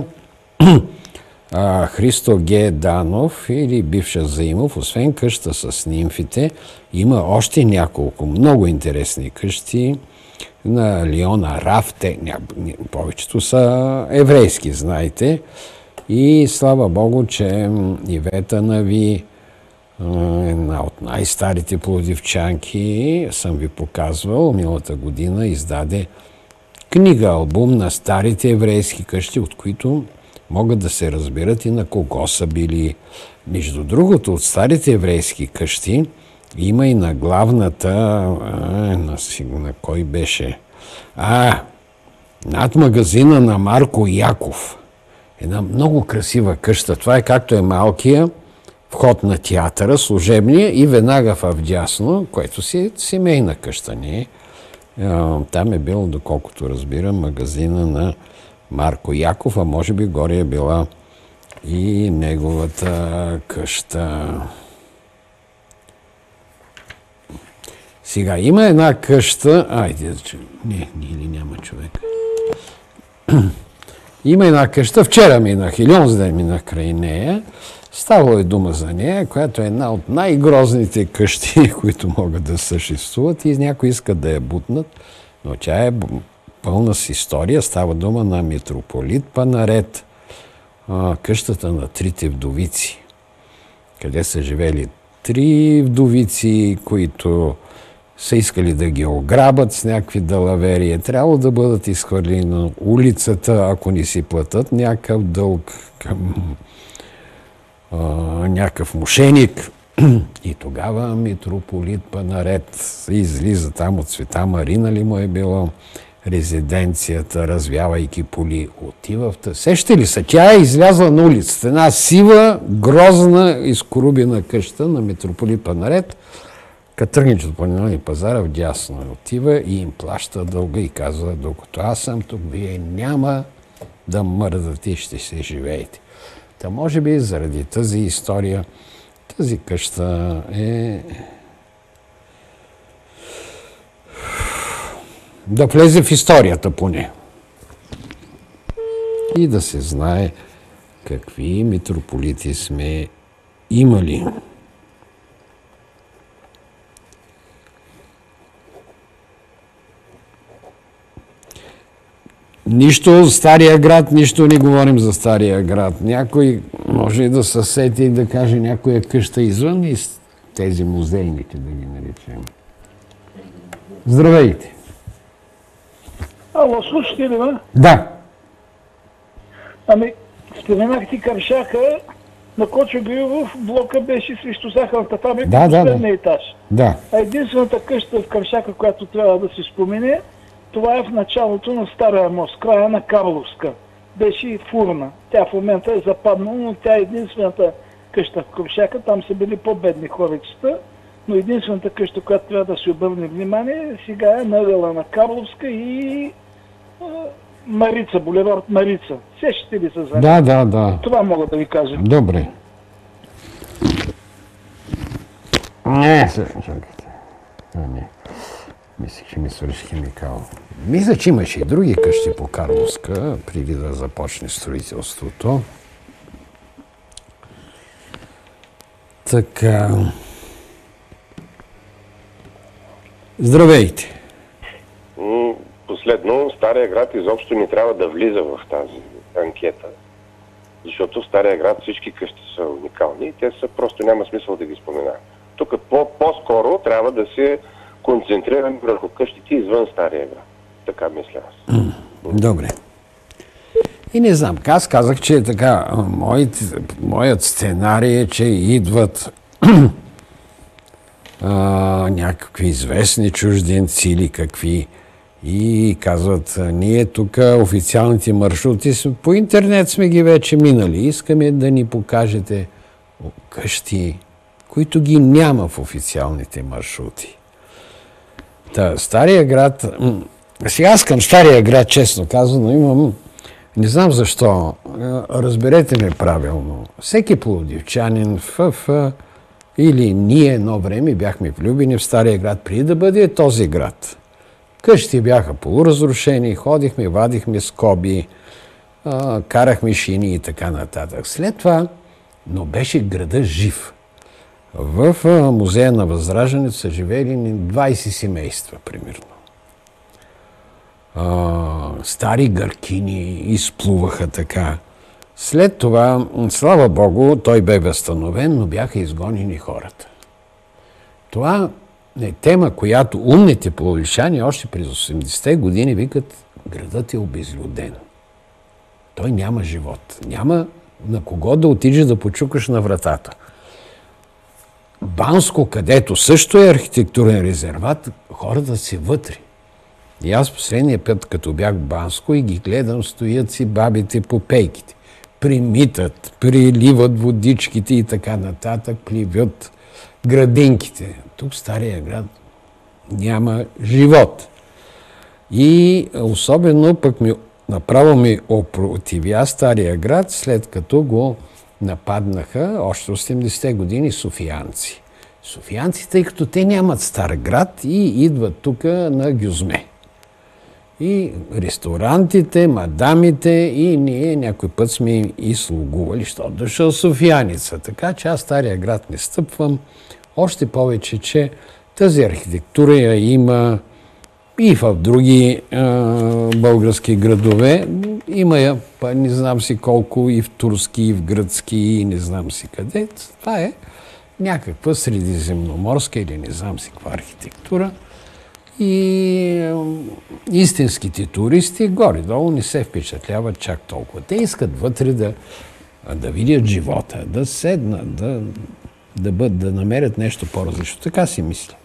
Христо Г. Данов или бивша Заимов, освен къща с нимфите, има още няколко много интересни къщи на Лиона Раф. Те, повечето са еврейски, знаете. И слава Богу, че Ивета Нави, една от най-старите пловдивчанки, съм ви показвал, миналата година издаде книга-албум на старите еврейски къщи, от които могат да се разбират и на кого са били. Между другото, от старите еврейски къщи има и на главната... А, на, на кой беше? А, над магазина на Марко Яков. Една много красива къща. Това е както е малкия вход на театъра, служебния и веднага в дясно, което си е семейна къща. Не? Там е бил, доколкото разбирам, магазина на Марко Яков, а може би горе е била и неговата къща. Сега, има една къща... Айде, не, или няма човек. Има една къща, вчера минах или онзи ден минах край нея. Ставало е дума за нея, която е една от най-грозните къщи, които могат да съществуват и някой иска да я бутнат, но тя е пълна с история. Става дума на митрополит Панарет, къщата на трите вдовици, къде са живели три вдовици, които са искали да ги ограбят с някакви далавери. Е трябвало да бъдат изхвърлени на улицата, ако не си платят някакъв дълг към а, някакъв мошеник. И тогава митрополит Панарет излиза там от Света Марина ли му е било резиденцията, развявайки поли, отива в тъ... Сещате ли са? Тя е излязла на улицата. Една сива, грозна, изкорубена къща на митрополит Панарет. Като тръгнеш от планина пазара, вдясно отива и им плаща дълга и казва, докато аз съм тук, вие няма да мърдате и ще се живеете. Та може би заради тази история, тази къща е... да влезе в историята поне. И да се знае какви митрополити сме имали. Нищо Стария град, нищо не говорим за Стария град. Някой може и да се сети и да каже някоя къща извън и тези музейните, да ги наречем. Здравейте! Ало, слушате ли, ма? Да. Ами, споменахте Камшака, на Кочо Грилов блока беше срещу захарната фабрика, да, да, последния да. етаж. Да. А единствената къща в Камшака, която трябва да се спомене, това е в началото на Стария мост, края на Карловска. Беше фурна. Тя в момента е западнала, но тя е единствената къща в Камшака. Там са били по-бедни хорицата, но единствената къща, която трябва да се обърне внимание, сега е на на Карловска и а, Марица, булевард Марица. Сещате ли се за Да, да, да. Това мога да ви кажа. Добре. Не, чакайте. Не. Мислих, че ми свърши химикал. Мисля, че имаше и други къщи по Карловска, преди да започне строителството. Така... Здравейте! Последно, Стария град изобщо не трябва да влиза в тази анкета, защото в Стария град всички къщи са уникални и те са просто няма смисъл да ги споменават. Тук по- по-скоро трябва да се концентрираме върху къщите извън Стария град. Така мисля аз. Добре. И не знам, аз казах, че е така, моят, моят сценарий е, че идват а, някакви известни чужденци или какви и казват, ние тук официалните маршрути по интернет сме ги вече минали. Искаме да ни покажете къщи, които ги няма в официалните маршрути. Та, Стария град... Сега аз към Стария град, честно казано, имам... Не знам защо. Разберете ме правилно. Всеки пловдивчанин в, в или ние едно време бяхме влюбени в Стария град, преди да бъде този град. Къщи бяха полуразрушени, ходихме, вадихме скоби, а, карахме шини и така нататък. След това, но беше града жив. В а, музея на Възраждането са живели двайсет семейства, примерно. А, стари гъркини изплуваха така. След това, слава Богу, той бе възстановен, но бяха изгонени хората. Това е тема, която умните пловдивчани още през осемдесетте години викат, градът е обезлюден. Той няма живот. Няма на кого да отидеш да почукаш на вратата. Банско, където също е архитектурен резерват, хората си вътре. И аз последния път, като бях в Банско и ги гледам, стоят си бабите по пейките. Примитат, приливат водичките и така нататък, пливят градинките. Тук в Стария град няма живот. И особено пък ми, направо ми опротивя Стария град, след като го нападнаха още осемдесетте години софиянци. Софиянци, тъй като те нямат Стар град и идват тук на гюзме. И ресторантите, мадамите и ние някой път сме и слугували, защото дошъл софияница. Така че аз Стария град не стъпвам. Още повече, че тази архитектура я има и в други е, български градове. Има я, па не знам си колко, и в турски, и в гръцки, и не знам си къде. Това е някаква средиземноморска или не знам си каква архитектура. И е, истинските туристи горе-долу не се впечатляват чак толкова. Те искат вътре да, да видят живота, да седнат, да, да, бъд, да намерят нещо по-различно. Така си мисля.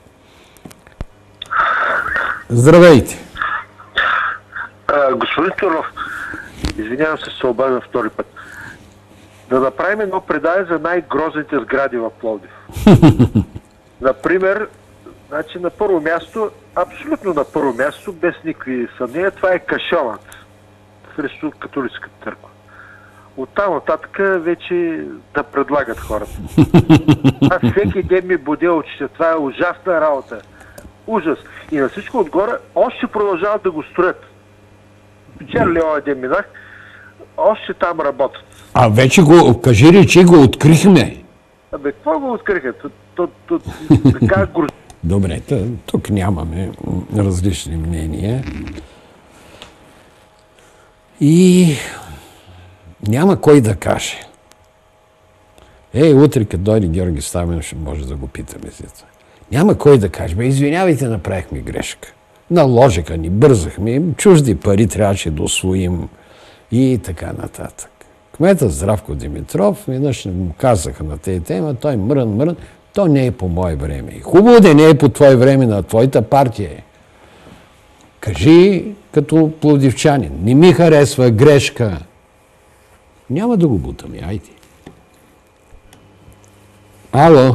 Здравейте! А, господин Туров, извинявам се, се обадя втори път. Да направим едно предание за най-грозните сгради в Пловдив. Например, значи на първо място, абсолютно на първо място, без никакви съмнения, това е кашонът срещу католическата църква. Оттам нататък вече да предлагат хората. Аз всеки ден ми будя очите. Това е ужасна работа. Ужас. И на всичко отгоре още продължават да го строят. Вчера ли овен ден минах, още там работят. А вече го, кажи ли, че го открихме? Абе, какво го откриха? Така го... Добре, тук нямаме различни мнения. И няма кой да каже. Ей, утре, като дойде Георги Стаменов, ще може да го питаме за това. Няма кой да каже. Бе, извинявайте, направихме грешка. Наложиха ни, бързахме, чужди пари трябваше да усвоим и така нататък. Кметът Здравко Димитров, веднъж му казаха на тези тема, той мрън, мрън, то не е по мое време. Хубаво да не е по твое време, на твоята партия е. Кажи като пловдивчанин, не ми харесва, грешка. Няма да го бутаме, айде. Ало.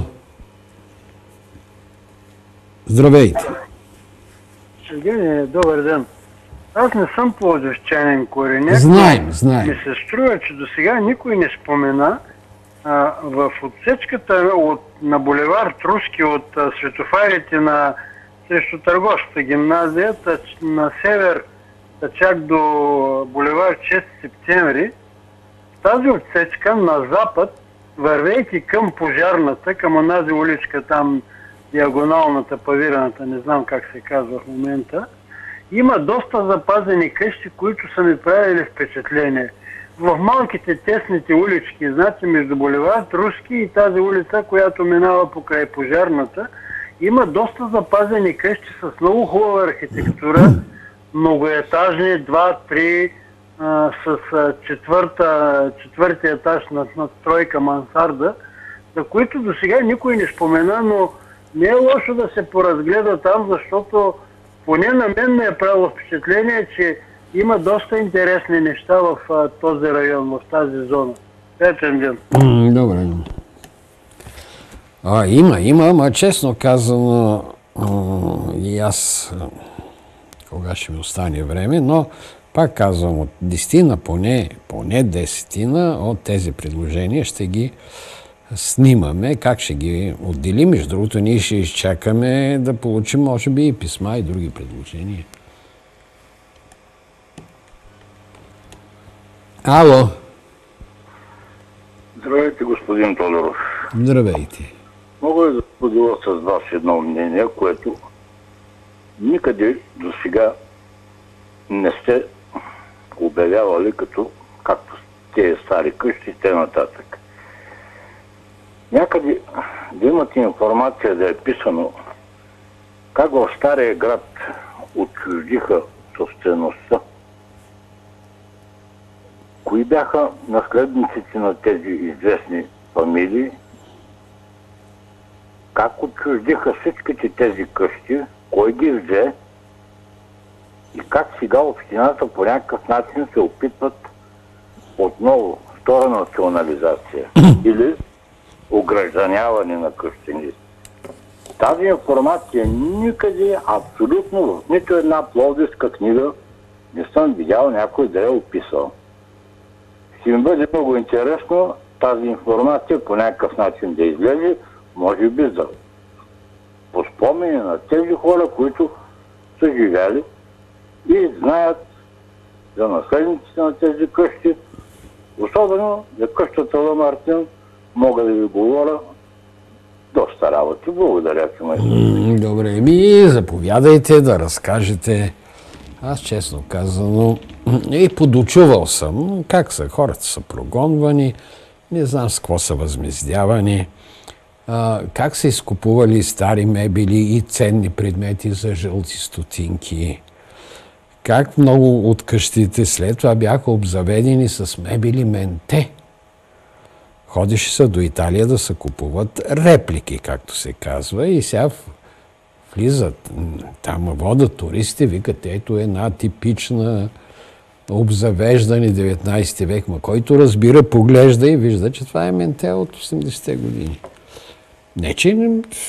Здравейте. Евгений, добър ден. Аз не съм пловдивчанин коренек. Знаем, знаем. Ми се струва, че до сега никой не спомена а, в отсечката от, на булевард Руски от а, светофарите на срещу Търговската гимназия, на север, чак до булевар шести септември. Тази отсечка на запад, вървейки към Пожарната, към онази уличка там, диагоналната, павираната, не знам как се казва в момента, има доста запазени къщи, които са ми правили впечатление. В малките тесните улички, значи между булевард Руски и тази улица, която минава покрай Пожарната, има доста запазени къщи с много хубава архитектура, многоетажни, два-три, с четвърта, четвърти етаж на надстройка мансарда, за които до сега никой не спомена, но не е лошо да се поразгледа там, защото поне на мен ме е правило впечатление, че има доста интересни неща в а, този район, в тази зона. Петен ден. Добре. А, има, има, ама честно казано и аз кога ще ми остане време, но пак казвам, от десетина, поне, поне десетина от тези предложения ще ги снимаме. Как ще ги отделим? Между другото, ние ще изчакаме да получим, може би, и писма и други предложения. Ало! Здравейте, господин Тодоров. Здравейте. Мога да споделя с вас едно мнение, което никъде до сега не сте обявявали като както тези стари къщи и т.н. Някъде да имате информация да е писано как в Стария град отчуждиха собствеността, кои бяха наследниците на тези известни фамилии, как отчуждиха всичките тези къщи, кой ги взе и как сега общината по някакъв начин се опитват отново втора национализация или огражданяване на къщини. Тази информация никъде, абсолютно в нито една пловдивска книга не съм видял някой да е описал. Ще ми бъде много интересно тази информация по някакъв начин да излезе, може би за по спомени на тези хора, които са живели и знаят за наследниците на тези къщи. Особено за къщата Ла Мартин мога да ви говоря доста работи. Благодаря, че ме слушате. Добре, ми заповядайте да разкажете. Аз честно казано и подучувал съм как са, хората са прогонвани, не знам с какво са възмездявани, а, как са изкупували стари мебели и ценни предмети за жълти стотинки, как много от къщите след това бяха обзаведени с мебели менте. Ходеше се до Италия да се купуват реплики, както се казва, и сега влизат там, водят туристи, викат, ето една типична обзавеждане деветнайсети век, ма който разбира, поглежда и вижда, че това е менте от осемдесетте години. Не, че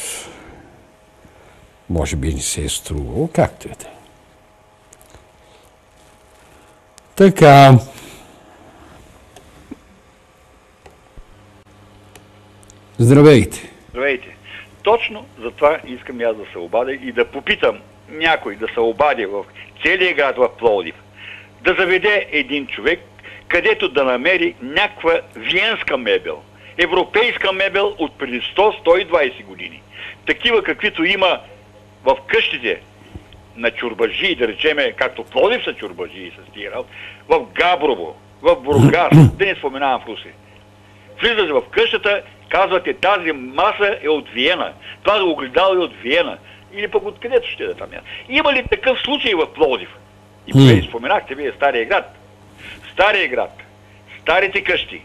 може би не се е струвало, както е да. Така. Здравейте. Здравейте. Точно за това искам аз да се обадя и да попитам някой да се обади в целия град в Пловдив, да заведе един човек, където да намери някаква виенска мебел, европейска мебел от преди сто до сто и двайсет години. Такива каквито има в къщите на чорбаджии, да речеме, както Пловдив са чорбаджии с тия работи, в Габрово, в Бургас, да не споменавам в Руси. Влизате в къщата, казвате, тази маса е от Виена, това огледало е от Виена, или пък откъдето ще да там е. Има ли такъв случай в Пловдив? И вие споменахте, вие Стария град. Стария град, старите къщи.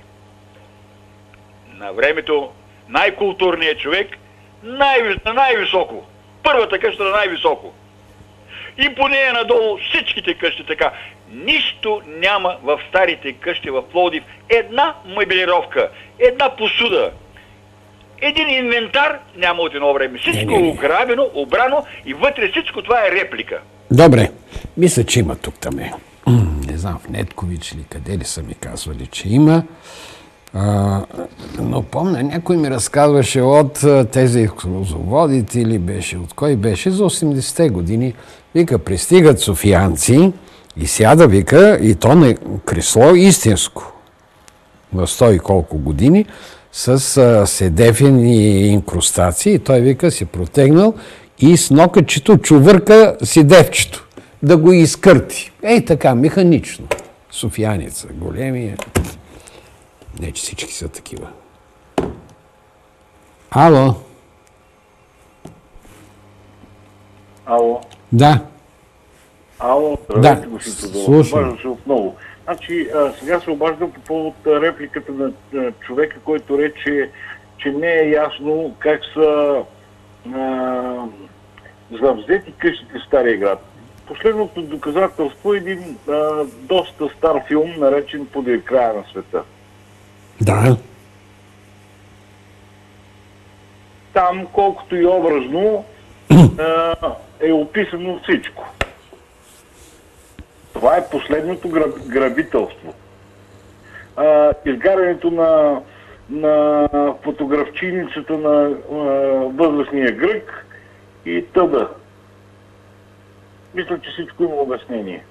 На времето най-културният човек, най- на най-високо. Първата къща на най-високо. И по нея надолу всичките къщи така. Нищо няма в старите къщи в Пловдив. Една мебелировка, една посуда, един инвентар няма от едно време. Всичко е ограбено, обрано и вътре всичко това е реплика. Добре, мисля, че има тук там е. Не знам, в Неткович или къде ли са ми казвали, че има. А, но помня, някой ми разказваше от тези екскурзоводите или беше, от кой беше, за осемдесетте години. Вика, пристигат софиянци и сяда, вика, и то на кресло истинско. На сто и колко години, с а, седефени инкрустации. И той, вика, си протегнал и с нокъчето чувърка седевчето. Да го изкърти. Ей така, механично. Софияница, големи. Не, че всички са такива. Ало? Ало? Да. Ало, здравейте, да, господин Тодоров. слушам. Обаждам се отново. Значи, а, сега се обаждам по повод репликата на, на човека, който рече, че не е ясно как са а, завзети къщите в Стария град. Последното доказателство е един а, доста стар филм, наречен "Подир края на света". Да. Там, колкото и образно, а, е описано всичко. Това е последното граб, грабителство. А, изгарянето на, на фотографчиницата на а, възрастния грък и т.д. Мисля, че всичко има обяснение.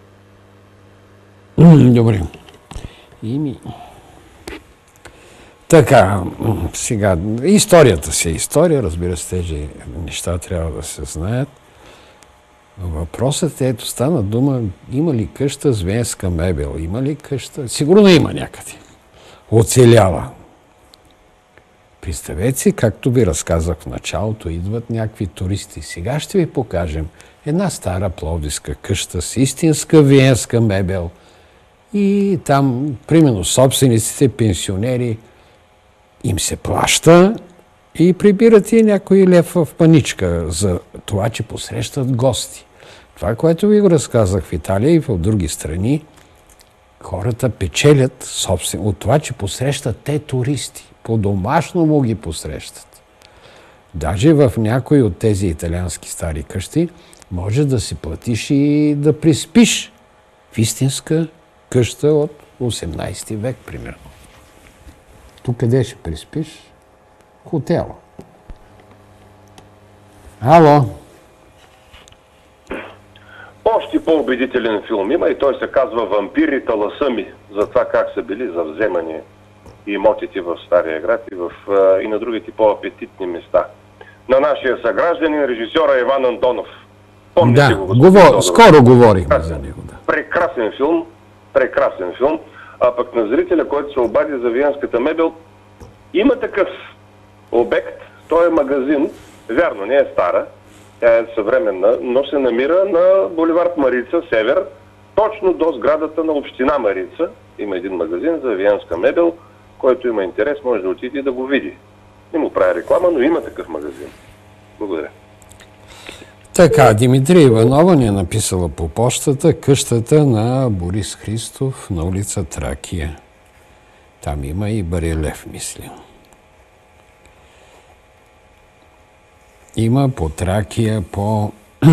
Добре. Ими... Така, сега, историята си е история, разбира се, тези неща трябва да се знаят. Въпросът е, ето стана дума, има ли къща с венска мебел, има ли къща, сигурно има някъде, оцеляла. Представете си, както ви разказах в началото, идват някакви туристи. Сега ще ви покажем една стара пловдивска къща с истинска венска мебел и там, примерно, собствениците, пенсионери, им се плаща и прибират и някой лев в паничка за това, че посрещат гости. Това, което ви го разказах в Италия и в други страни, хората печелят собствен... от това, че посрещат те туристи. По-домашно ги посрещат. Даже в някои от тези италиански стари къщи може да си платиш и да приспиш в истинска къща от осемнайсети век, примерно. Тук къде ще приспиш? Хотел. Ало? Още по-убедителен филм има и той се казва "Вампири таласъми", за това как са били завземани имотите в Стария град и, в, и на другите по-апетитни места. На нашия съгражданин, режисьора Иван Антонов. Помните да, го? Говор... скоро говорихме за него. Да. Прекрасен филм, прекрасен филм. А пък на зрителя, който се обади за виенската мебел, има такъв обект. Той е магазин, вярно, не е стара, тя е съвременна, но се намира на булевард Марица, север, точно до сградата на община Марица. Има един магазин за виенска мебел, който има интерес, може да отиде и да го види. Не му прави реклама, но има такъв магазин. Благодаря. Така, Димитрия Иванова ни е написала по почтата къщата на Борис Христов на улица Тракия. Там има и барелев, мисля. Има по Тракия, по...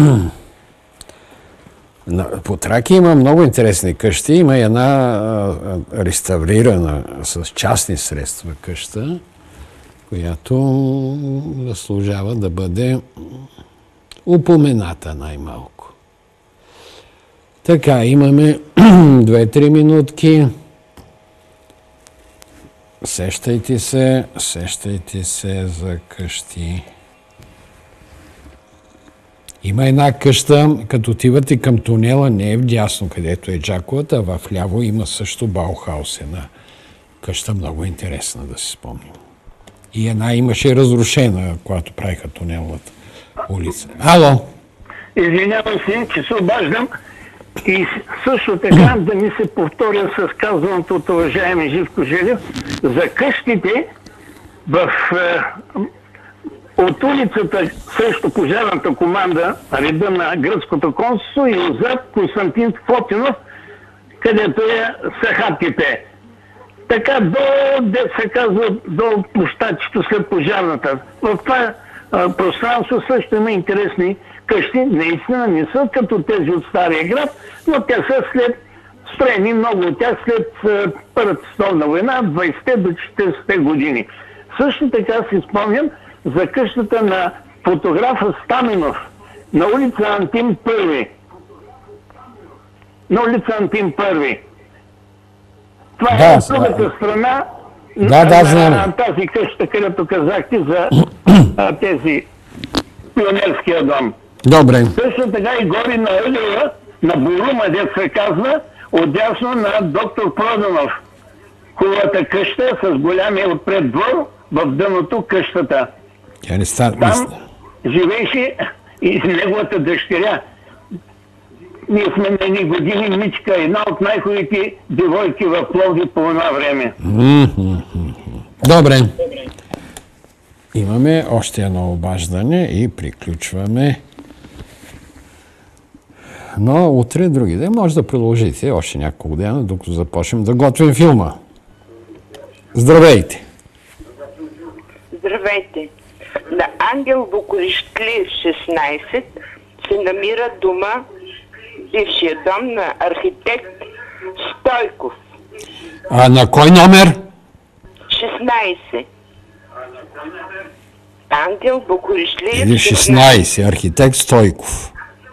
по Тракия има много интересни къщи. Има една реставрирана с частни средства къща, която заслужава да бъде упомената най-малко. Така, имаме две-три минутки. Сещайте се, сещайте се за къщи. Има една къща, като отивате към тунела, не е вдясно, където е Джаковата, а в ляво има също Баухаус, една къща много интересна, да си спомним. И една имаше разрушена, когато правиха тунелната улица. Ало? Извинявам се, че се обаждам и също така да ми се повторя с казаното от уважаеми Живко Желев за къщите в, от улицата срещу пожарната команда, реда на гръцкото консулство и отзад Константин Фотинов, където е сахатите. Така до, де се казва, до площадчето след пожарната. В това а, пространство също има интересни къщи. Наистина не са като тези от Стария град, но те са след строени много от тях след Първата световна война, двайсетте до четиридесетте години. Също така си спомням за къщата на фотографа Стаменов на улица Антим Първи. На улица Антим Първи. Това да, е от другата страна да, да, на, на тази къща, където казахте за а, тези пионерския дом. Добре. Също така и горе на ъгъла, на Борума, дет се казва, отдясно на доктор Проданов. Хубавата къща с голямия отпред двор, в дъното къщата. Тя не стана. Там живееше и неговата дъщеря. Ние сме на едни години, Мичка, една от най-хубавите девойки в Пловдив по това време. Добре. Имаме още едно обаждане и приключваме. Но утре, други ден, може да продължите още няколко дена, докато започнем да готвим филма. Здравейте! Здравейте! На Ангел Букуриштли шестнайсет се намира дома, бившия дом на архитект Стойков. А на кой номер? шестнайсет. Ангел Букуриштли Или шестнайсет, архитект Стойков.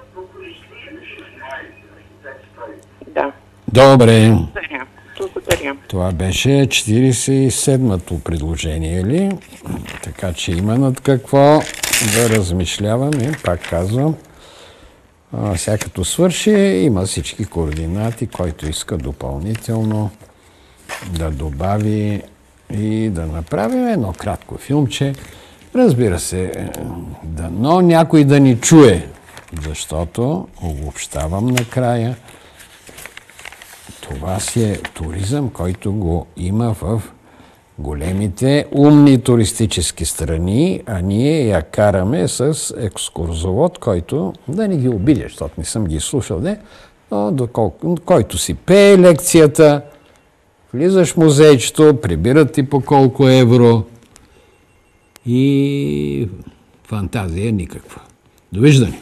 Да. Добре. Благодаря. Благодаря. Това беше четирийсет и седмото предложение, ли? Така че има над какво да размишляваме, пак казвам. А, сега като свърши, има всички координати, който иска допълнително да добави и да направим едно кратко филмче. Разбира се, дано някой да ни чуе, защото, обобщавам накрая, това си е туризъм, който го има в големите умни туристически страни, а ние я караме с екскурзовод, който, да не ги обидя, защото не съм ги слушал, не, но доколко, който си пее лекцията, влизаш в музейчето, прибират ти по колко евро и фантазия никаква. Довиждане!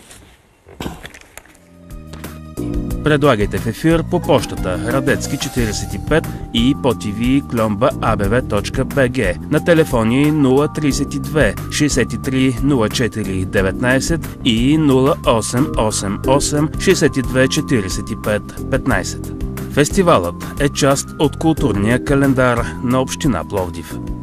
Предлагайте в ефир по почтата Радецки четирийсет и пет и по тв кльомба а б в точка б г на телефони нула трийсет и две шейсет и три нула четири деветнайсет и нула осем осем осем шейсет и две четирийсет и пет петнайсет. Фестивалът е част от културния календар на община Пловдив.